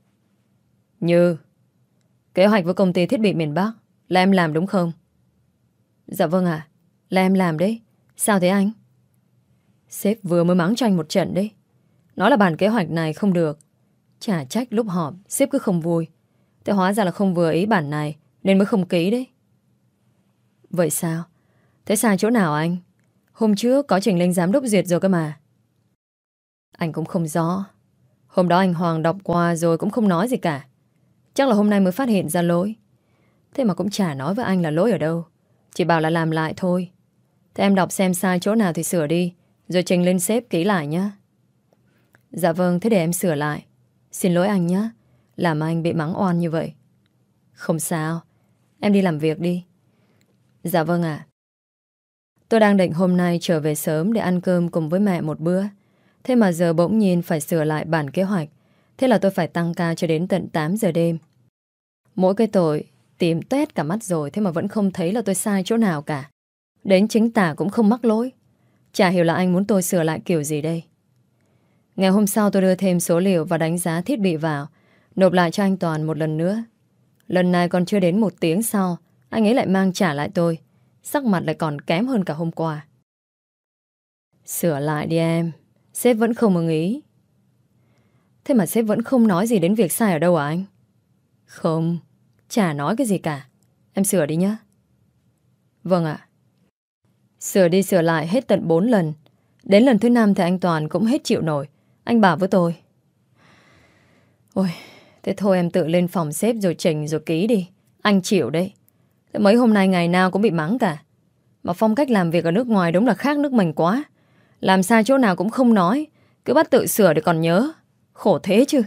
Như, kế hoạch với công ty thiết bị miền Bắc là em làm đúng không? Dạ vâng ạ, là em làm đấy. Sao thế anh? Sếp vừa mới mắng cho anh một trận đấy. Nói là bản kế hoạch này không được. Chả trách lúc họp sếp cứ không vui. Thế hóa ra là không vừa ý bản này nên mới không ký đấy. Vậy sao? Thế sai chỗ nào anh? Hôm trước có trình lên giám đốc duyệt rồi cơ mà. Anh cũng không rõ. Hôm đó anh Hoàng đọc qua rồi cũng không nói gì cả. Chắc là hôm nay mới phát hiện ra lỗi. Thế mà cũng chả nói với anh là lỗi ở đâu. Chỉ bảo là làm lại thôi. Thế em đọc xem sai chỗ nào thì sửa đi, rồi trình lên sếp ký lại nhé. Dạ vâng, thế để em sửa lại. Xin lỗi anh nhé, làm anh bị mắng oan như vậy. Không sao, em đi làm việc đi. Dạ vâng ạ. Tôi đang định hôm nay trở về sớm để ăn cơm cùng với mẹ một bữa. Thế mà giờ bỗng nhiên phải sửa lại bản kế hoạch. Thế là tôi phải tăng ca cho đến tận tám giờ đêm. Mỗi cái tội tìm toét cả mắt rồi, thế mà vẫn không thấy là tôi sai chỗ nào cả. Đến chính tả cũng không mắc lỗi. Chả hiểu là anh muốn tôi sửa lại kiểu gì đây. Ngày hôm sau tôi đưa thêm số liệu và đánh giá thiết bị vào, nộp lại cho anh Toàn một lần nữa. Lần này còn chưa đến một tiếng sau, anh ấy lại mang trả lại tôi. Sắc mặt lại còn kém hơn cả hôm qua. Sửa lại đi em. Sếp vẫn không ưng ý. Thế mà sếp vẫn không nói gì đến việc sai ở đâu à anh? Không, chả nói cái gì cả. Em sửa đi nhé. Vâng ạ. Sửa đi sửa lại hết tận bốn lần. Đến lần thứ năm thì anh Toàn cũng hết chịu nổi. Anh bảo với tôi: Ôi, thế thôi em tự lên phòng sếp rồi trình rồi ký đi. Anh chịu đấy. Thế mấy hôm nay ngày nào cũng bị mắng cả. Mà phong cách làm việc ở nước ngoài đúng là khác nước mình quá. Làm sai chỗ nào cũng không nói, cứ bắt tự sửa để còn nhớ. Khổ thế chứ.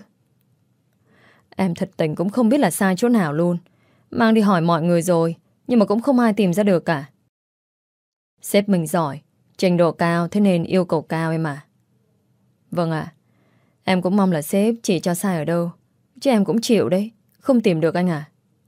Em thật tình cũng không biết là sai chỗ nào luôn. Mang đi hỏi mọi người rồi, nhưng mà cũng không ai tìm ra được cả. Sếp mình giỏi, trình độ cao, thế nên yêu cầu cao em à. Vâng ạ. Em cũng mong là sếp chỉ cho sai ở đâu, chứ em cũng chịu đấy. Không tìm được anh à.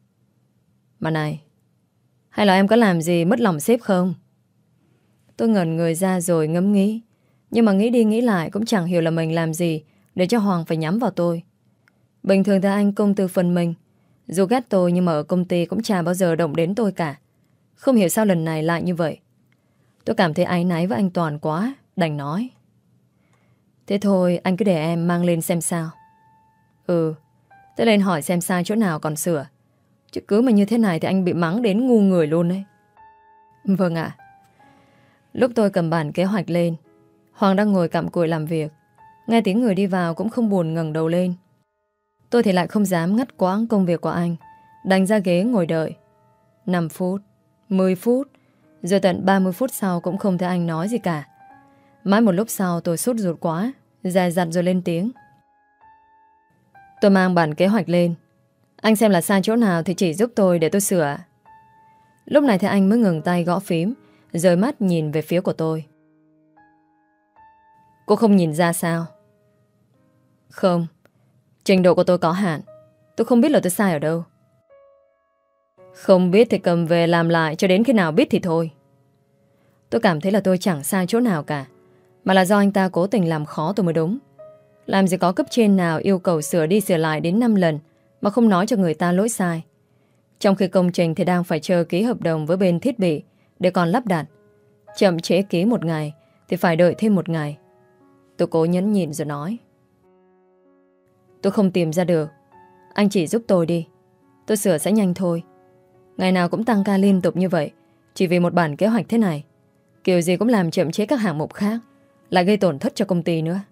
Mà này, hay là em có làm gì mất lòng sếp không? Tôi ngẩn người ra rồi ngẫm nghĩ. Nhưng mà nghĩ đi nghĩ lại cũng chẳng hiểu là mình làm gì để cho Hoàng phải nhắm vào tôi. Bình thường thì anh công tư phần mình. Dù ghét tôi nhưng mà ở công ty cũng chả bao giờ động đến tôi cả. Không hiểu sao lần này lại như vậy. Tôi cảm thấy áy náy với anh Toàn quá, đành nói: Thế thôi anh cứ để em mang lên xem sao. Ừ, tôi lên hỏi xem sai chỗ nào còn sửa. Chứ cứ mà như thế này thì anh bị mắng đến ngu người luôn đấy. Vâng ạ. Lúc tôi cầm bản kế hoạch lên, Hoàng đang ngồi cặm cụi làm việc. Nghe tiếng người đi vào cũng không buồn ngẩng đầu lên. Tôi thì lại không dám ngắt quãng công việc của anh, đành ra ghế ngồi đợi. Năm phút, mười phút, rồi tận ba mươi phút sau cũng không thấy anh nói gì cả. Mãi một lúc sau tôi sốt ruột quá, dè dặt rồi lên tiếng: Tôi mang bản kế hoạch lên, anh xem là sai chỗ nào thì chỉ giúp tôi để tôi sửa. Lúc này thì anh mới ngừng tay gõ phím, rời mắt nhìn về phía của tôi. Cô không nhìn ra sao? Không, trình độ của tôi có hạn. Tôi không biết là tôi sai ở đâu. Không biết thì cầm về làm lại cho đến khi nào biết thì thôi. Tôi cảm thấy là tôi chẳng sai chỗ nào cả, mà là do anh ta cố tình làm khó tôi mới đúng. Làm gì có cấp trên nào yêu cầu sửa đi sửa lại đến năm lần mà không nói cho người ta lỗi sai. Trong khi công trình thì đang phải chờ ký hợp đồng với bên thiết bị để còn lắp đặt. Chậm trễ ký một ngày thì phải đợi thêm một ngày. Tôi cố nhẫn nhịn rồi nói: Tôi không tìm ra được, anh chỉ giúp tôi đi. Tôi sửa sẽ nhanh thôi. Ngày nào cũng tăng ca liên tục như vậy, chỉ vì một bản kế hoạch thế này, kiểu gì cũng làm chậm chế các hạng mục khác, lại gây tổn thất cho công ty nữa.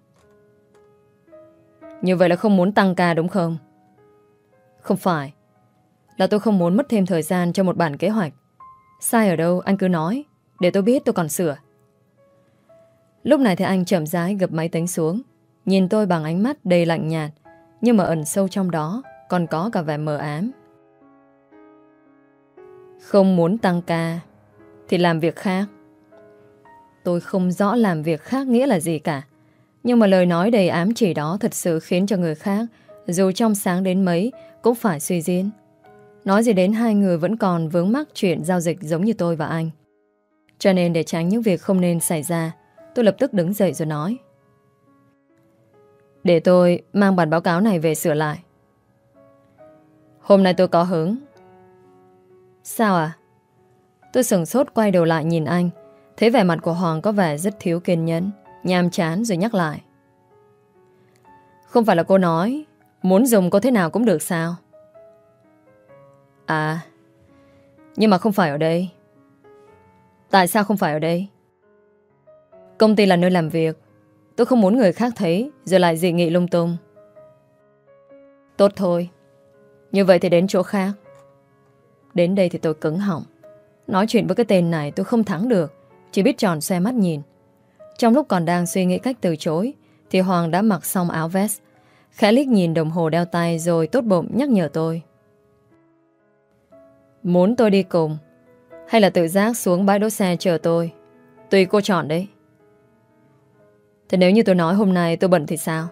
Như vậy là không muốn tăng ca đúng không? Không phải, là tôi không muốn mất thêm thời gian cho một bản kế hoạch. Sai ở đâu anh cứ nói, để tôi biết tôi còn sửa. Lúc này thì anh chậm rãi gập máy tính xuống, nhìn tôi bằng ánh mắt đầy lạnh nhạt, nhưng mà ẩn sâu trong đó còn có cả vẻ mờ ám. Không muốn tăng ca, thì làm việc khác. Tôi không rõ làm việc khác nghĩa là gì cả. Nhưng mà lời nói đầy ám chỉ đó thật sự khiến cho người khác, dù trong sáng đến mấy, cũng phải suy diễn. Nói gì đến hai người vẫn còn vướng mắc chuyện giao dịch giống như tôi và anh. Cho nên để tránh những việc không nên xảy ra, tôi lập tức đứng dậy rồi nói: để tôi mang bản báo cáo này về sửa lại. Hôm nay tôi có hứng. Sao à? Tôi sửng sốt quay đầu lại nhìn anh. Thấy vẻ mặt của Hoàng có vẻ rất thiếu kiên nhẫn, nhàm chán rồi nhắc lại: không phải là cô nói muốn dùng cô thế nào cũng được sao? À, nhưng mà không phải ở đây. Tại sao không phải ở đây? Công ty là nơi làm việc. Tôi không muốn người khác thấy rồi lại dị nghị lung tung. Tốt thôi, như vậy thì đến chỗ khác. Đến đây thì tôi cứng họng. Nói chuyện với cái tên này tôi không thắng được, chỉ biết tròn xoe mắt nhìn. Trong lúc còn đang suy nghĩ cách từ chối thì Hoàng đã mặc xong áo vest, khẽ liếc nhìn đồng hồ đeo tay rồi tốt bụng nhắc nhở tôi: muốn tôi đi cùng hay là tự giác xuống bãi đỗ xe chờ tôi, tùy cô chọn đấy. Thế nếu như tôi nói hôm nay tôi bận thì sao?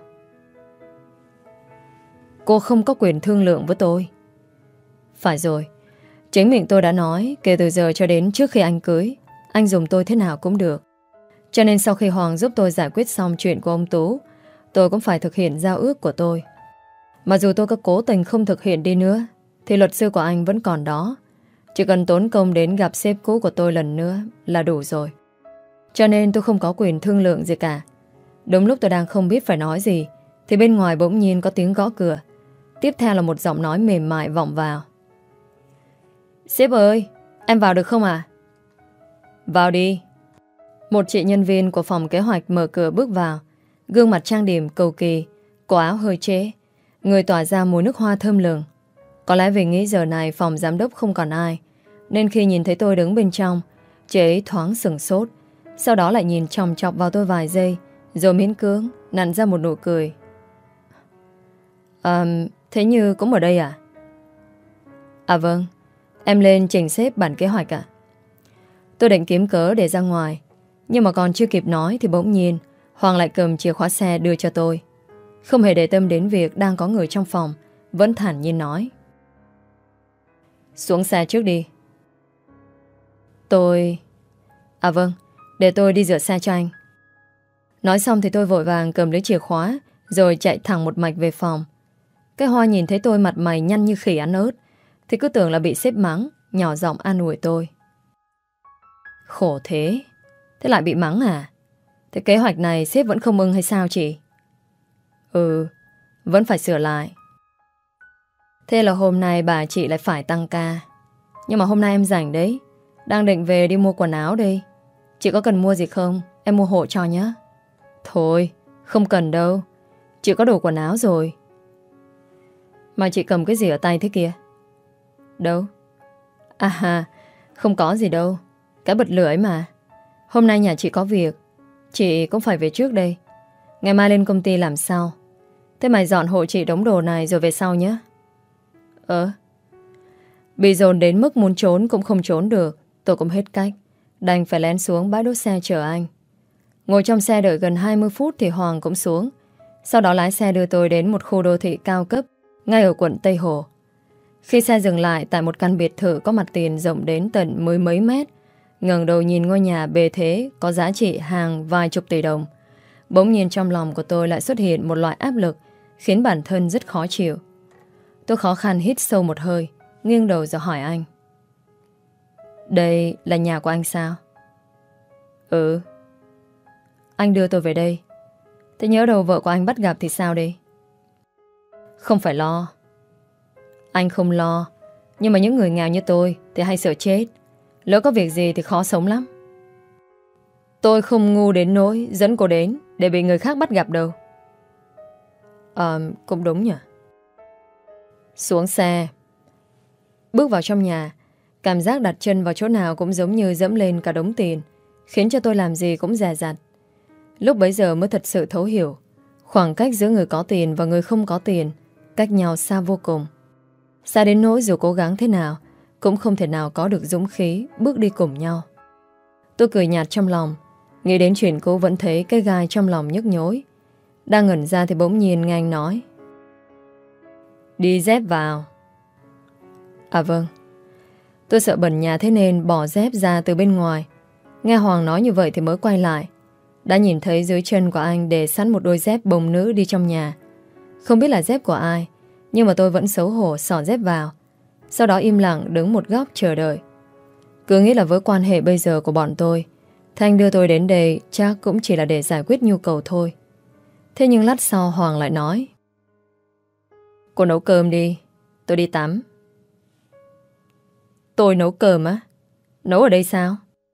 Cô không có quyền thương lượng với tôi. Phải rồi, chính miệng tôi đã nói kể từ giờ cho đến trước khi anh cưới, anh dùng tôi thế nào cũng được. Cho nên sau khi Hoàng giúp tôi giải quyết xong chuyện của ông Tú, tôi cũng phải thực hiện giao ước của tôi. Mà dù tôi có cố tình không thực hiện đi nữa thì luật sư của anh vẫn còn đó. Chỉ cần tốn công đến gặp sếp cũ của tôi lần nữa là đủ rồi. Cho nên tôi không có quyền thương lượng gì cả. Đúng lúc tôi đang không biết phải nói gì thì bên ngoài bỗng nhiên có tiếng gõ cửa. Tiếp theo là một giọng nói mềm mại vọng vào: sếp ơi, em vào được không à? Vào đi. Một chị nhân viên của phòng kế hoạch mở cửa bước vào. Gương mặt trang điểm cầu kỳ, cổ áo hơi trễ, người tỏa ra mùi nước hoa thơm lừng. Có lẽ vì nghĩ giờ này phòng giám đốc không còn ai, nên khi nhìn thấy tôi đứng bên trong, chị ấy thoáng sửng sốt. Sau đó lại nhìn chòng chọc vào tôi vài giây, rồi miễn cưỡng nặn ra một nụ cười. À, thế Như cũng ở đây à? À vâng, em lên trình xếp bản kế hoạch ạ. Tôi định kiếm cớ để ra ngoài, nhưng mà còn chưa kịp nói thì bỗng nhiên Hoàng lại cầm chìa khóa xe đưa cho tôi. Không hề để tâm đến việc đang có người trong phòng, vẫn thản nhiên nói: xuống xe trước đi. Tôi... À vâng, để tôi đi rửa xe cho anh. Nói xong thì tôi vội vàng cầm lấy chìa khóa rồi chạy thẳng một mạch về phòng. Cái Hoa nhìn thấy tôi mặt mày nhăn như khỉ ăn ớt thì cứ tưởng là bị sếp mắng, nhỏ giọng an ủi tôi: khổ thế, thế lại bị mắng à? Thế kế hoạch này sếp vẫn không ưng hay sao chị? Ừ, vẫn phải sửa lại. Thế là hôm nay bà chị lại phải tăng ca. Nhưng mà hôm nay em rảnh đấy, đang định về đi mua quần áo đây. Chị có cần mua gì không? Em mua hộ cho nhé. Thôi, không cần đâu, chị có đủ quần áo rồi. Mà chị cầm cái gì ở tay thế kia? Đâu? À, không có gì đâu, cái bật lửa ấy mà. Hôm nay nhà chị có việc, chị cũng phải về trước đây. Ngày mai lên công ty làm sau. Thế mày dọn hộ chị đống đồ này rồi về sau nhé. Ờ Bị dồn đến mức muốn trốn cũng không trốn được. Tôi cũng hết cách, đành phải lén xuống bãi đỗ xe chờ anh. Ngồi trong xe đợi gần hai mươi phút thì Hoàng cũng xuống. Sau đó lái xe đưa tôi đến một khu đô thị cao cấp ngay ở quận Tây Hồ. Khi xe dừng lại tại một căn biệt thự có mặt tiền rộng đến tận mười mấy mét, ngẩng đầu nhìn ngôi nhà bề thế có giá trị hàng vài chục tỷ đồng, bỗng nhiên trong lòng của tôi lại xuất hiện một loại áp lực khiến bản thân rất khó chịu. Tôi khó khăn hít sâu một hơi, nghiêng đầu rồi hỏi anh: đây là nhà của anh sao? Ừ. Anh đưa tôi về đây. Thế nhớ đâu vợ của anh bắt gặp thì sao đây? Không phải lo. Anh không lo, nhưng mà những người nghèo như tôi thì hay sợ chết. Lỡ có việc gì thì khó sống lắm. Tôi không ngu đến nỗi dẫn cô đến để bị người khác bắt gặp đâu. Ờ, cũng đúng nhỉ. Xuống xe, bước vào trong nhà. Cảm giác đặt chân vào chỗ nào cũng giống như dẫm lên cả đống tiền, khiến cho tôi làm gì cũng dè dặt. Lúc bấy giờ mới thật sự thấu hiểu khoảng cách giữa người có tiền và người không có tiền cách nhau xa vô cùng. Xa đến nỗi dù cố gắng thế nào cũng không thể nào có được dũng khí bước đi cùng nhau. Tôi cười nhạt trong lòng, nghĩ đến chuyện cũ vẫn thấy cái gai trong lòng nhức nhối. Đang ngẩn ra thì bỗng nhiên nghe anh nói: Đi dép vào. À vâng. Tôi sợ bẩn nhà thế nên bỏ dép ra từ bên ngoài. Nghe Hoàng nói như vậy thì mới quay lại. Đã nhìn thấy dưới chân của anh để sẵn một đôi dép bồng nữ đi trong nhà. Không biết là dép của ai, nhưng mà tôi vẫn xấu hổ xỏ dép vào. Sau đó im lặng đứng một góc chờ đợi. Cứ nghĩ là với quan hệ bây giờ của bọn tôi, Thanh đưa tôi đến đây chắc cũng chỉ là để giải quyết nhu cầu thôi. Thế nhưng lát sau Hoàng lại nói: Cô nấu cơm đi, tôi đi tắm. Tôi nấu cơm á? Nấu ở đây sao?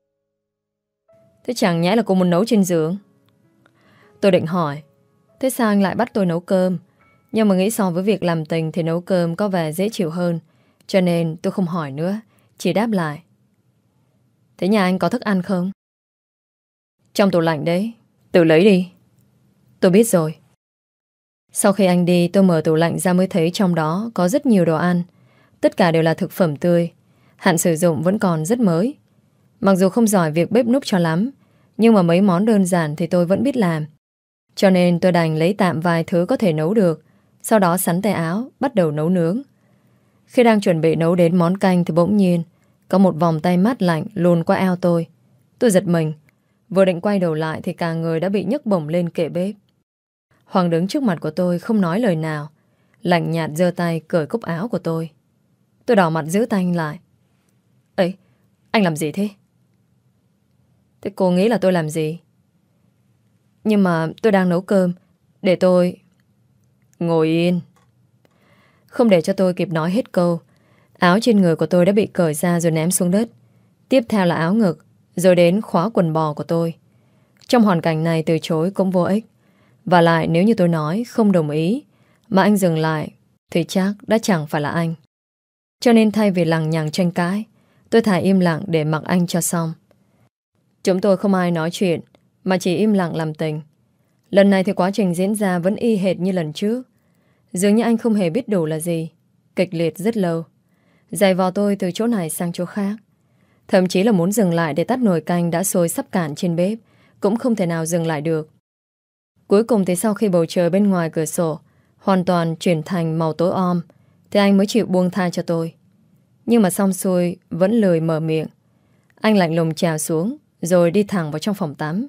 Thế chẳng nhẽ là cô muốn nấu trên giường? Tôi định hỏi, thế sao anh lại bắt tôi nấu cơm? Nhưng mà nghĩ so với việc làm tình thì nấu cơm có vẻ dễ chịu hơn, cho nên tôi không hỏi nữa, chỉ đáp lại: Thế nhà anh có thức ăn không? Trong tủ lạnh đấy, tự lấy đi. Tôi biết rồi. Sau khi anh đi, tôi mở tủ lạnh ra mới thấy trong đó có rất nhiều đồ ăn. Tất cả đều là thực phẩm tươi, hạn sử dụng vẫn còn rất mới. Mặc dù không giỏi việc bếp núc cho lắm, nhưng mà mấy món đơn giản thì tôi vẫn biết làm. Cho nên tôi đành lấy tạm vài thứ có thể nấu được, sau đó sắn tay áo, bắt đầu nấu nướng. Khi đang chuẩn bị nấu đến món canh thì bỗng nhiên có một vòng tay mát lạnh luồn qua eo tôi. Tôi giật mình, vừa định quay đầu lại thì cả người đã bị nhấc bổng lên kệ bếp. Hoàng đứng trước mặt của tôi không nói lời nào, lạnh nhạt giơ tay cởi cúc áo của tôi. Tôi đỏ mặt giữ tay anh lại. Ấy, anh làm gì thế? Thế cô nghĩ là tôi làm gì? Nhưng mà tôi đang nấu cơm. Để tôi... Ngồi yên. Không để cho tôi kịp nói hết câu, áo trên người của tôi đã bị cởi ra rồi ném xuống đất. Tiếp theo là áo ngực, rồi đến khóa quần bò của tôi. Trong hoàn cảnh này từ chối cũng vô ích. Và lại nếu như tôi nói không đồng ý mà anh dừng lại thì chắc đã chẳng phải là anh. Cho nên thay vì lằng nhằng tranh cãi, tôi thà im lặng để mặc anh cho xong. Chúng tôi không ai nói chuyện, mà chỉ im lặng làm tình. Lần này thì quá trình diễn ra vẫn y hệt như lần trước. Dường như anh không hề biết đủ là gì. Kịch liệt rất lâu, giày vò tôi từ chỗ này sang chỗ khác. Thậm chí là muốn dừng lại để tắt nồi canh đã sôi sắp cạn trên bếp, cũng không thể nào dừng lại được. Cuối cùng thì sau khi bầu trời bên ngoài cửa sổ hoàn toàn chuyển thành màu tối om, thì anh mới chịu buông tha cho tôi. Nhưng mà xong xuôi vẫn lười mở miệng. Anh lạnh lùng chào xuống, rồi đi thẳng vào trong phòng tắm.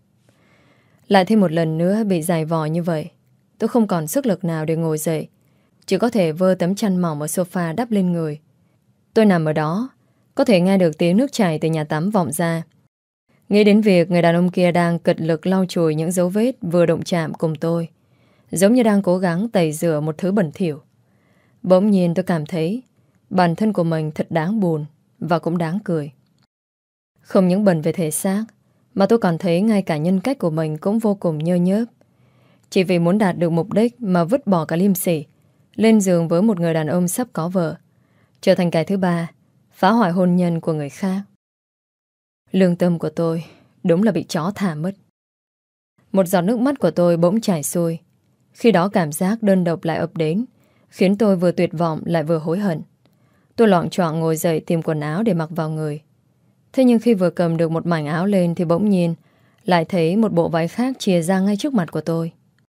Lại thêm một lần nữa bị giày vò như vậy, tôi không còn sức lực nào để ngồi dậy, chỉ có thể vơ tấm chăn mỏng ở sofa đắp lên người. Tôi nằm ở đó, có thể nghe được tiếng nước chảy từ nhà tắm vọng ra. Nghĩ đến việc người đàn ông kia đang cật lực lau chùi những dấu vết vừa động chạm cùng tôi, giống như đang cố gắng tẩy rửa một thứ bẩn thỉu. Bỗng nhiên tôi cảm thấy bản thân của mình thật đáng buồn và cũng đáng cười. Không những bẩn về thể xác, mà tôi còn thấy ngay cả nhân cách của mình cũng vô cùng nhơ nhớp. Chỉ vì muốn đạt được mục đích mà vứt bỏ cả liêm sỉ, lên giường với một người đàn ông sắp có vợ, trở thành kẻ thứ ba, phá hoại hôn nhân của người khác. Lương tâm của tôi đúng là bị chó thả mất. Một giọt nước mắt của tôi bỗng chảy xuôi. Khi đó cảm giác đơn độc lại ập đến, khiến tôi vừa tuyệt vọng lại vừa hối hận. Tôi loạng choạng ngồi dậy tìm quần áo để mặc vào người. Thế nhưng khi vừa cầm được một mảnh áo lên thì bỗng nhiên lại thấy một bộ váy khác chìa ra ngay trước mặt của tôi.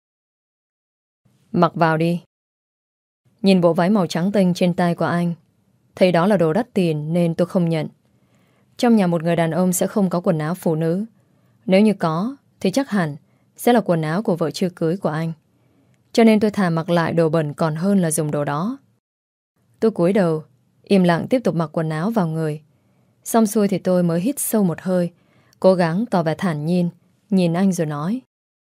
Mặc vào đi. Nhìn bộ váy màu trắng tinh trên tay của anh, thấy đó là đồ đắt tiền nên tôi không nhận. Trong nhà một người đàn ông sẽ không có quần áo phụ nữ. Nếu như có thì chắc hẳn sẽ là quần áo của vợ chưa cưới của anh. Cho nên tôi thà mặc lại đồ bẩn còn hơn là dùng đồ đó. Tôi cúi đầu, im lặng tiếp tục mặc quần áo vào người. Xong xuôi thì tôi mới hít sâu một hơi, cố gắng tỏ vẻ thản nhiên, nhìn anh rồi nói: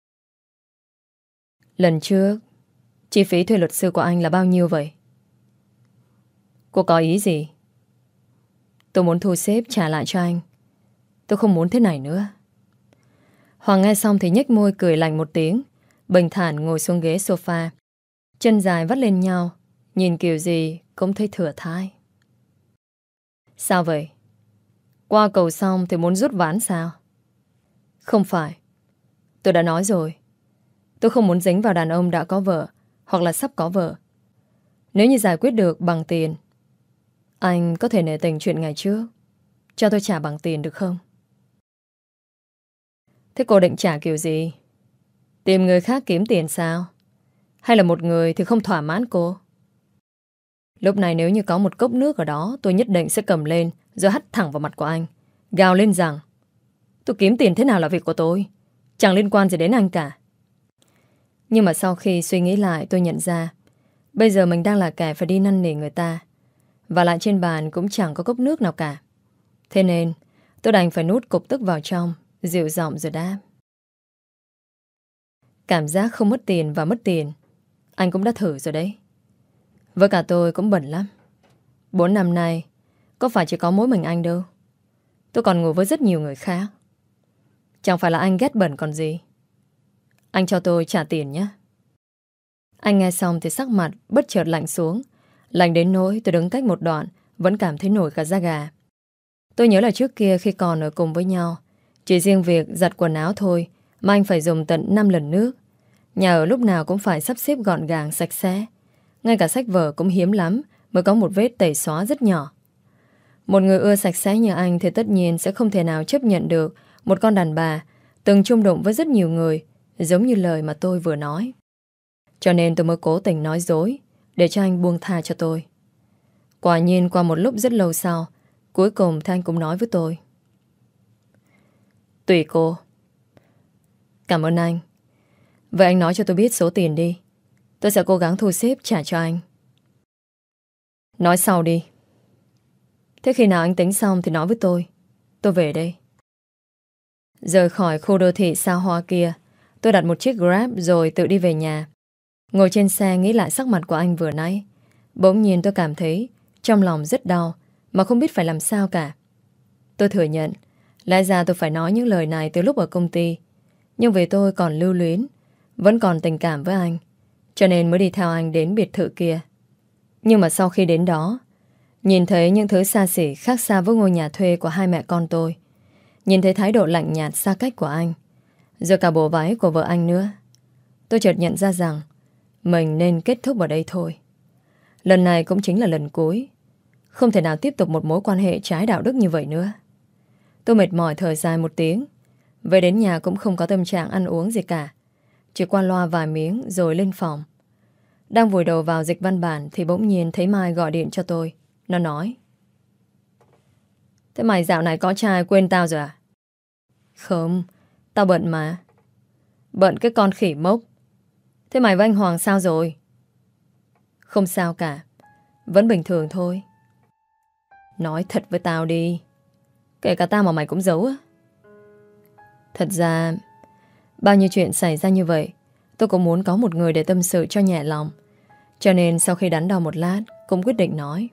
Lần trước, chi phí thuê luật sư của anh là bao nhiêu vậy? Cô có ý gì? Tôi muốn thu xếp trả lại cho anh. Tôi không muốn thế này nữa. Hoàng nghe xong thì nhếch môi cười lạnh một tiếng, bình thản ngồi xuống ghế sofa, chân dài vắt lên nhau, nhìn kiểu gì cũng thấy thừa thai. Sao vậy? Qua cầu xong thì muốn rút ván sao? Không phải. Tôi đã nói rồi, tôi không muốn dính vào đàn ông đã có vợ hoặc là sắp có vợ. Nếu như giải quyết được bằng tiền, anh có thể nể tình chuyện ngày trước, cho tôi trả bằng tiền được không? Thế cô định trả kiểu gì? Tìm người khác kiếm tiền sao? Hay là một người thì không thỏa mãn cô? Lúc này nếu như có một cốc nước ở đó, tôi nhất định sẽ cầm lên rồi hắt thẳng vào mặt của anh, gào lên rằng tôi kiếm tiền thế nào là việc của tôi, chẳng liên quan gì đến anh cả. Nhưng mà sau khi suy nghĩ lại, tôi nhận ra bây giờ mình đang là kẻ phải đi năn nỉ người ta, và lại trên bàn cũng chẳng có cốc nước nào cả. Thế nên tôi đành phải nuốt cục tức vào trong, dịu giọng rồi đáp: Cảm giác không mất tiền và mất tiền anh cũng đã thử rồi đấy. Với cả tôi cũng bận lắm. Bốn năm nay có phải chỉ có mỗi mình anh đâu. Tôi còn ngủ với rất nhiều người khác. Chẳng phải là anh ghét bẩn còn gì. Anh cho tôi trả tiền nhé. Anh nghe xong thì sắc mặt bất chợt lạnh xuống. Lạnh đến nỗi tôi đứng cách một đoạn vẫn cảm thấy nổi cả da gà. Tôi nhớ là trước kia khi còn ở cùng với nhau, chỉ riêng việc giặt quần áo thôi mà anh phải dùng tận năm lần nước. Nhà ở lúc nào cũng phải sắp xếp gọn gàng sạch sẽ. Ngay cả sách vở cũng hiếm lắm mới có một vết tẩy xóa rất nhỏ. Một người ưa sạch sẽ như anh thì tất nhiên sẽ không thể nào chấp nhận được một con đàn bà từng chung đụng với rất nhiều người, giống như lời mà tôi vừa nói. Cho nên tôi mới cố tình nói dối để cho anh buông tha cho tôi. Quả nhiên qua một lúc rất lâu sau, cuối cùng thì anh cũng nói với tôi: Tùy cô. Cảm ơn anh. Vậy anh nói cho tôi biết số tiền đi. Tôi sẽ cố gắng thu xếp trả cho anh. Nói sau đi. Thế khi nào anh tính xong thì nói với tôi. Tôi về đây. Rời khỏi khu đô thị xa hoa kia, tôi đặt một chiếc Grab rồi tự đi về nhà. Ngồi trên xe nghĩ lại sắc mặt của anh vừa nãy, bỗng nhiên tôi cảm thấy trong lòng rất đau, mà không biết phải làm sao cả. Tôi thừa nhận lẽ ra tôi phải nói những lời này từ lúc ở công ty, nhưng vì tôi còn lưu luyến, vẫn còn tình cảm với anh, cho nên mới đi theo anh đến biệt thự kia. Nhưng mà sau khi đến đó, nhìn thấy những thứ xa xỉ khác xa với ngôi nhà thuê của hai mẹ con tôi, nhìn thấy thái độ lạnh nhạt xa cách của anh, rồi cả bộ váy của vợ anh nữa, tôi chợt nhận ra rằng mình nên kết thúc ở đây thôi. Lần này cũng chính là lần cuối. Không thể nào tiếp tục một mối quan hệ trái đạo đức như vậy nữa. Tôi mệt mỏi thở dài một tiếng. Về đến nhà cũng không có tâm trạng ăn uống gì cả, chỉ qua loa vài miếng rồi lên phòng. Đang vùi đầu vào dịch văn bản thì bỗng nhiên thấy Mai gọi điện cho tôi. Nó nói: Thế mày dạo này có trai quên tao rồi à? Không, tao bận mà. Bận cái con khỉ mốc. Thế mày với anh Hoàng sao rồi? Không sao cả, vẫn bình thường thôi. Nói thật với tao đi. Kể cả tao mà mày cũng giấu á. Thật ra bao nhiêu chuyện xảy ra như vậy, tôi cũng muốn có một người để tâm sự cho nhẹ lòng. Cho nên sau khi đắn đo một lát, cũng quyết định nói: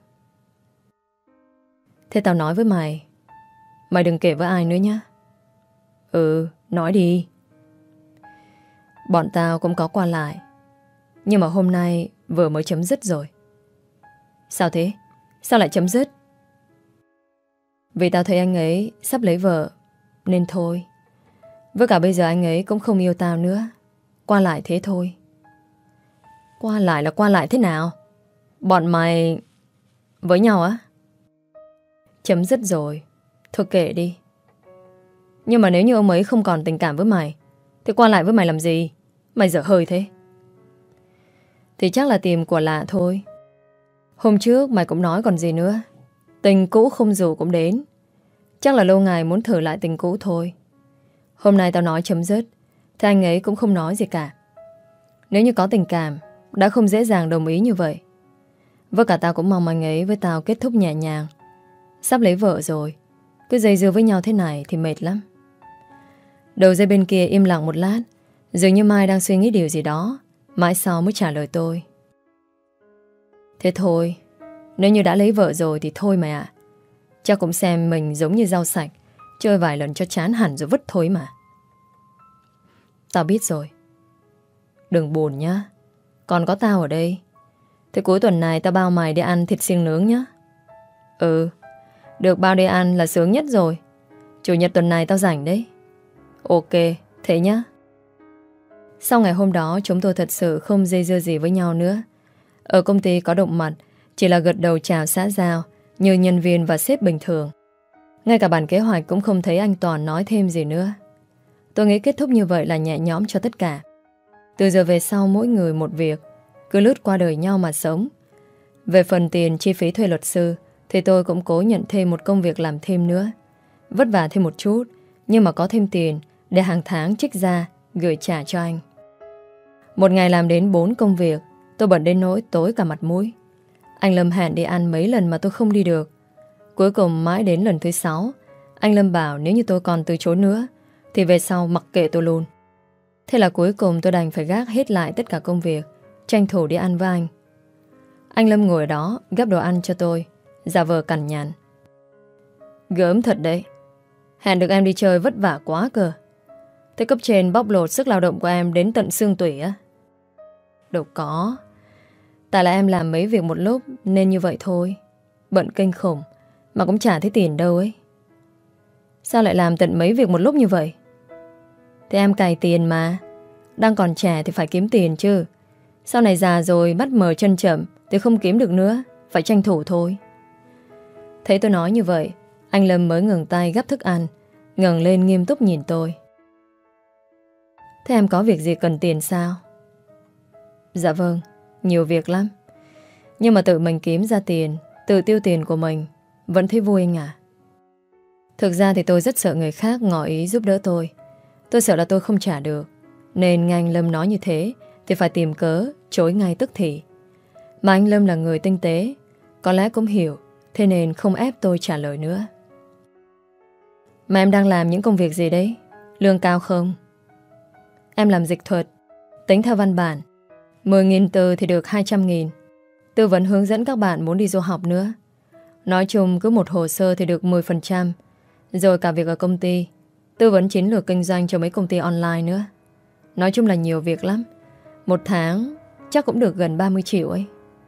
Thế tao nói với mày, mày đừng kể với ai nữa nhé. Ừ, nói đi. Bọn tao cũng có qua lại, nhưng mà hôm nay vừa mới chấm dứt rồi. Sao thế? Sao lại chấm dứt? Vì tao thấy anh ấy sắp lấy vợ, nên thôi. Với cả bây giờ anh ấy cũng không yêu tao nữa. Qua lại thế thôi. Qua lại là qua lại thế nào? Bọn mày với nhau á? Chấm dứt rồi, thôi kệ đi. Nhưng mà nếu như ông ấy không còn tình cảm với mày thì qua lại với mày làm gì? Mày dở hơi thế. Thì chắc là tìm của lạ thôi. Hôm trước mày cũng nói còn gì nữa. Tình cũ không dù cũng đến. Chắc là lâu ngày muốn thử lại tình cũ thôi. Hôm nay tao nói chấm dứt thì anh ấy cũng không nói gì cả. Nếu như có tình cảm đã không dễ dàng đồng ý như vậy. Với cả tao cũng mong anh ấy với tao kết thúc nhẹ nhàng. Sắp lấy vợ rồi, cứ dây dưa với nhau thế này thì mệt lắm. Đầu dây bên kia im lặng một lát, dường như Mai đang suy nghĩ điều gì đó. Mãi sau mới trả lời tôi: Thế thôi, nếu như đã lấy vợ rồi thì thôi mày ạ. Chắc cũng xem mình giống như rau sạch, chơi vài lần cho chán hẳn rồi vứt thôi mà. Tao biết rồi. Đừng buồn nhá, còn có tao ở đây. Thế cuối tuần này tao bao mày đi ăn thịt xiên nướng nhá. Ừ, được bao đi ăn là sướng nhất rồi. Chủ nhật tuần này tao rảnh đấy. Ok, thế nhá. Sau ngày hôm đó chúng tôi thật sự không dây dưa gì với nhau nữa. Ở công ty có động mặt, chỉ là gật đầu chào xã giao như nhân viên và sếp bình thường. Ngay cả bản kế hoạch cũng không thấy anh Toàn nói thêm gì nữa. Tôi nghĩ kết thúc như vậy là nhẹ nhõm cho tất cả. Từ giờ về sau mỗi người một việc, cứ lướt qua đời nhau mà sống. Về phần tiền chi phí thuê luật sư thì tôi cũng cố nhận thêm một công việc làm thêm nữa. Vất vả thêm một chút, nhưng mà có thêm tiền để hàng tháng trích ra gửi trả cho anh. Một ngày làm đến bốn công việc, tôi bận đến nỗi tối cả mặt mũi. Anh Lâm hẹn đi ăn mấy lần mà tôi không đi được. Cuối cùng mãi đến lần thứ sáu, anh Lâm bảo nếu như tôi còn từ chối nữa thì về sau mặc kệ tôi luôn. Thế là cuối cùng tôi đành phải gác hết lại tất cả công việc, tranh thủ đi ăn với anh. Anh Lâm ngồi ở đó gắp đồ ăn cho tôi, giả vờ cằn nhằn. Gớm thật đấy, hẹn được em đi chơi vất vả quá cơ. Thế cấp trên bóc lột sức lao động của em đến tận xương tủy á? Đâu có, tại là em làm mấy việc một lúc nên như vậy thôi. Bận kinh khủng mà cũng chả thấy tiền đâu ấy. Sao lại làm tận mấy việc một lúc như vậy? Thì em cày tiền mà. Đang còn trẻ thì phải kiếm tiền chứ. Sau này già rồi bắt mờ chân chậm thì không kiếm được nữa, phải tranh thủ thôi. Thấy tôi nói như vậy, anh Lâm mới ngừng tay gắp thức ăn, ngẩng lên nghiêm túc nhìn tôi. Thế em có việc gì cần tiền sao? Dạ vâng, nhiều việc lắm. Nhưng mà tự mình kiếm ra tiền, tự tiêu tiền của mình, vẫn thấy vui anh à. Thực ra thì tôi rất sợ người khác ngỏ ý giúp đỡ tôi. Tôi sợ là tôi không trả được, nên nghe anh Lâm nói như thế thì phải tìm cớ chối ngay tức thì. Mà anh Lâm là người tinh tế, có lẽ cũng hiểu, thế nên không ép tôi trả lời nữa. Mà em đang làm những công việc gì đấy? Lương cao không? Em làm dịch thuật, tính theo văn bản, mười nghìn từ thì được hai trăm nghìn. Tư vấn hướng dẫn các bạn muốn đi du học nữa. Nói chung cứ một hồ sơ thì được mười phần trăm. Rồi cả việc ở công ty, tư vấn chiến lược kinh doanh cho mấy công ty online nữa. Nói chung là nhiều việc lắm. Một tháng chắc cũng được gần ba mươi triệu ấy.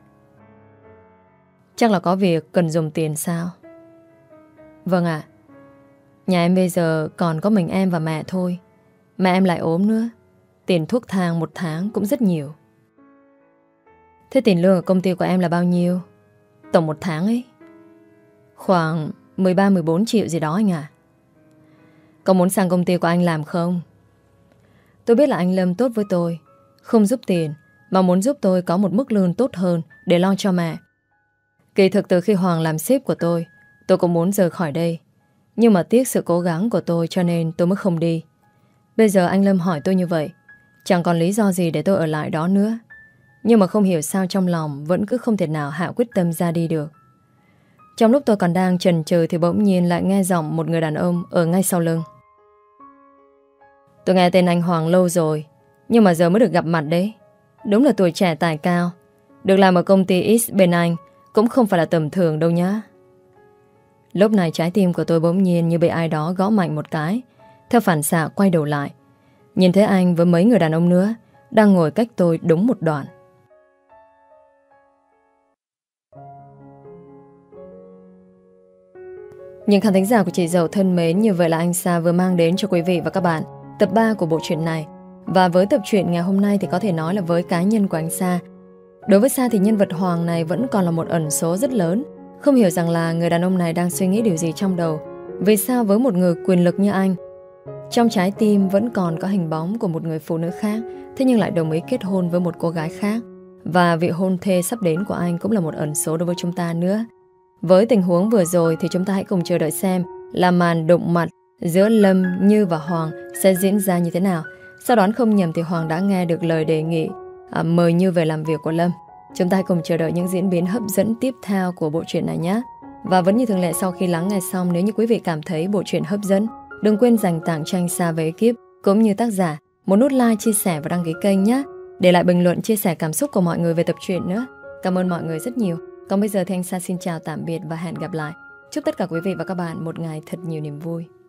Chắc là có việc cần dùng tiền sao? Vâng ạ. Nhà em bây giờ còn có mình em và mẹ thôi. Mẹ em lại ốm nữa. Tiền thuốc thang một tháng cũng rất nhiều. Thế tiền lương ở công ty của em là bao nhiêu? Tổng một tháng ấy? Khoảng mười ba mười bốn triệu gì đó anh à. Có muốn sang công ty của anh làm không? Tôi biết là anh Lâm tốt với tôi, không giúp tiền, mà muốn giúp tôi có một mức lương tốt hơn để lo cho mẹ. Kỳ thực từ khi Hoàng làm sếp của tôi, tôi cũng muốn rời khỏi đây. Nhưng mà tiếc sự cố gắng của tôi cho nên tôi mới không đi. Bây giờ anh Lâm hỏi tôi như vậy, chẳng còn lý do gì để tôi ở lại đó nữa. Nhưng mà không hiểu sao trong lòng vẫn cứ không thể nào hạ quyết tâm ra đi được. Trong lúc tôi còn đang chần chừ thì bỗng nhiên lại nghe giọng một người đàn ông ở ngay sau lưng. Tôi nghe tên anh Hoàng lâu rồi, nhưng mà giờ mới được gặp mặt đấy. Đúng là tuổi trẻ tài cao. Được làm ở công ty X bên anh cũng không phải là tầm thường đâu nhá. Lúc này trái tim của tôi bỗng nhiên như bị ai đó gõ mạnh một cái. Theo phản xạ quay đầu lại, nhìn thấy anh với mấy người đàn ông nữa đang ngồi cách tôi đúng một đoạn. Những khán thính giả của chị Dậu thân mến, như vậy là anh Sa vừa mang đến cho quý vị và các bạn tập ba của bộ truyện này. Và với tập truyện ngày hôm nay thì có thể nói là với cá nhân của anh Sa, đối với Sa thì nhân vật Hoàng này vẫn còn là một ẩn số rất lớn. Không hiểu rằng là người đàn ông này đang suy nghĩ điều gì trong đầu. Vì sao với một người quyền lực như anh, trong trái tim vẫn còn có hình bóng của một người phụ nữ khác, thế nhưng lại đồng ý kết hôn với một cô gái khác. Và vị hôn thê sắp đến của anh cũng là một ẩn số đối với chúng ta nữa. Với tình huống vừa rồi thì chúng ta hãy cùng chờ đợi xem là màn đụng mặt giữa Lâm, Như và Hoàng sẽ diễn ra như thế nào. Sau đoán không nhầm thì Hoàng đã nghe được lời đề nghị à, mời Như về làm việc của Lâm. Chúng ta hãy cùng chờ đợi những diễn biến hấp dẫn tiếp theo của bộ truyện này nhé. Và vẫn như thường lệ, sau khi lắng nghe xong, nếu như quý vị cảm thấy bộ truyện hấp dẫn, đừng quên dành tặng cho anh Sa và ekip cũng như tác giả một nút like, chia sẻ và đăng ký kênh nhé. Để lại bình luận chia sẻ cảm xúc của mọi người về tập truyện nữa. Cảm ơn mọi người rất nhiều. Còn bây giờ thì anh Sa xin chào tạm biệt và hẹn gặp lại. Chúc tất cả quý vị và các bạn một ngày thật nhiều niềm vui.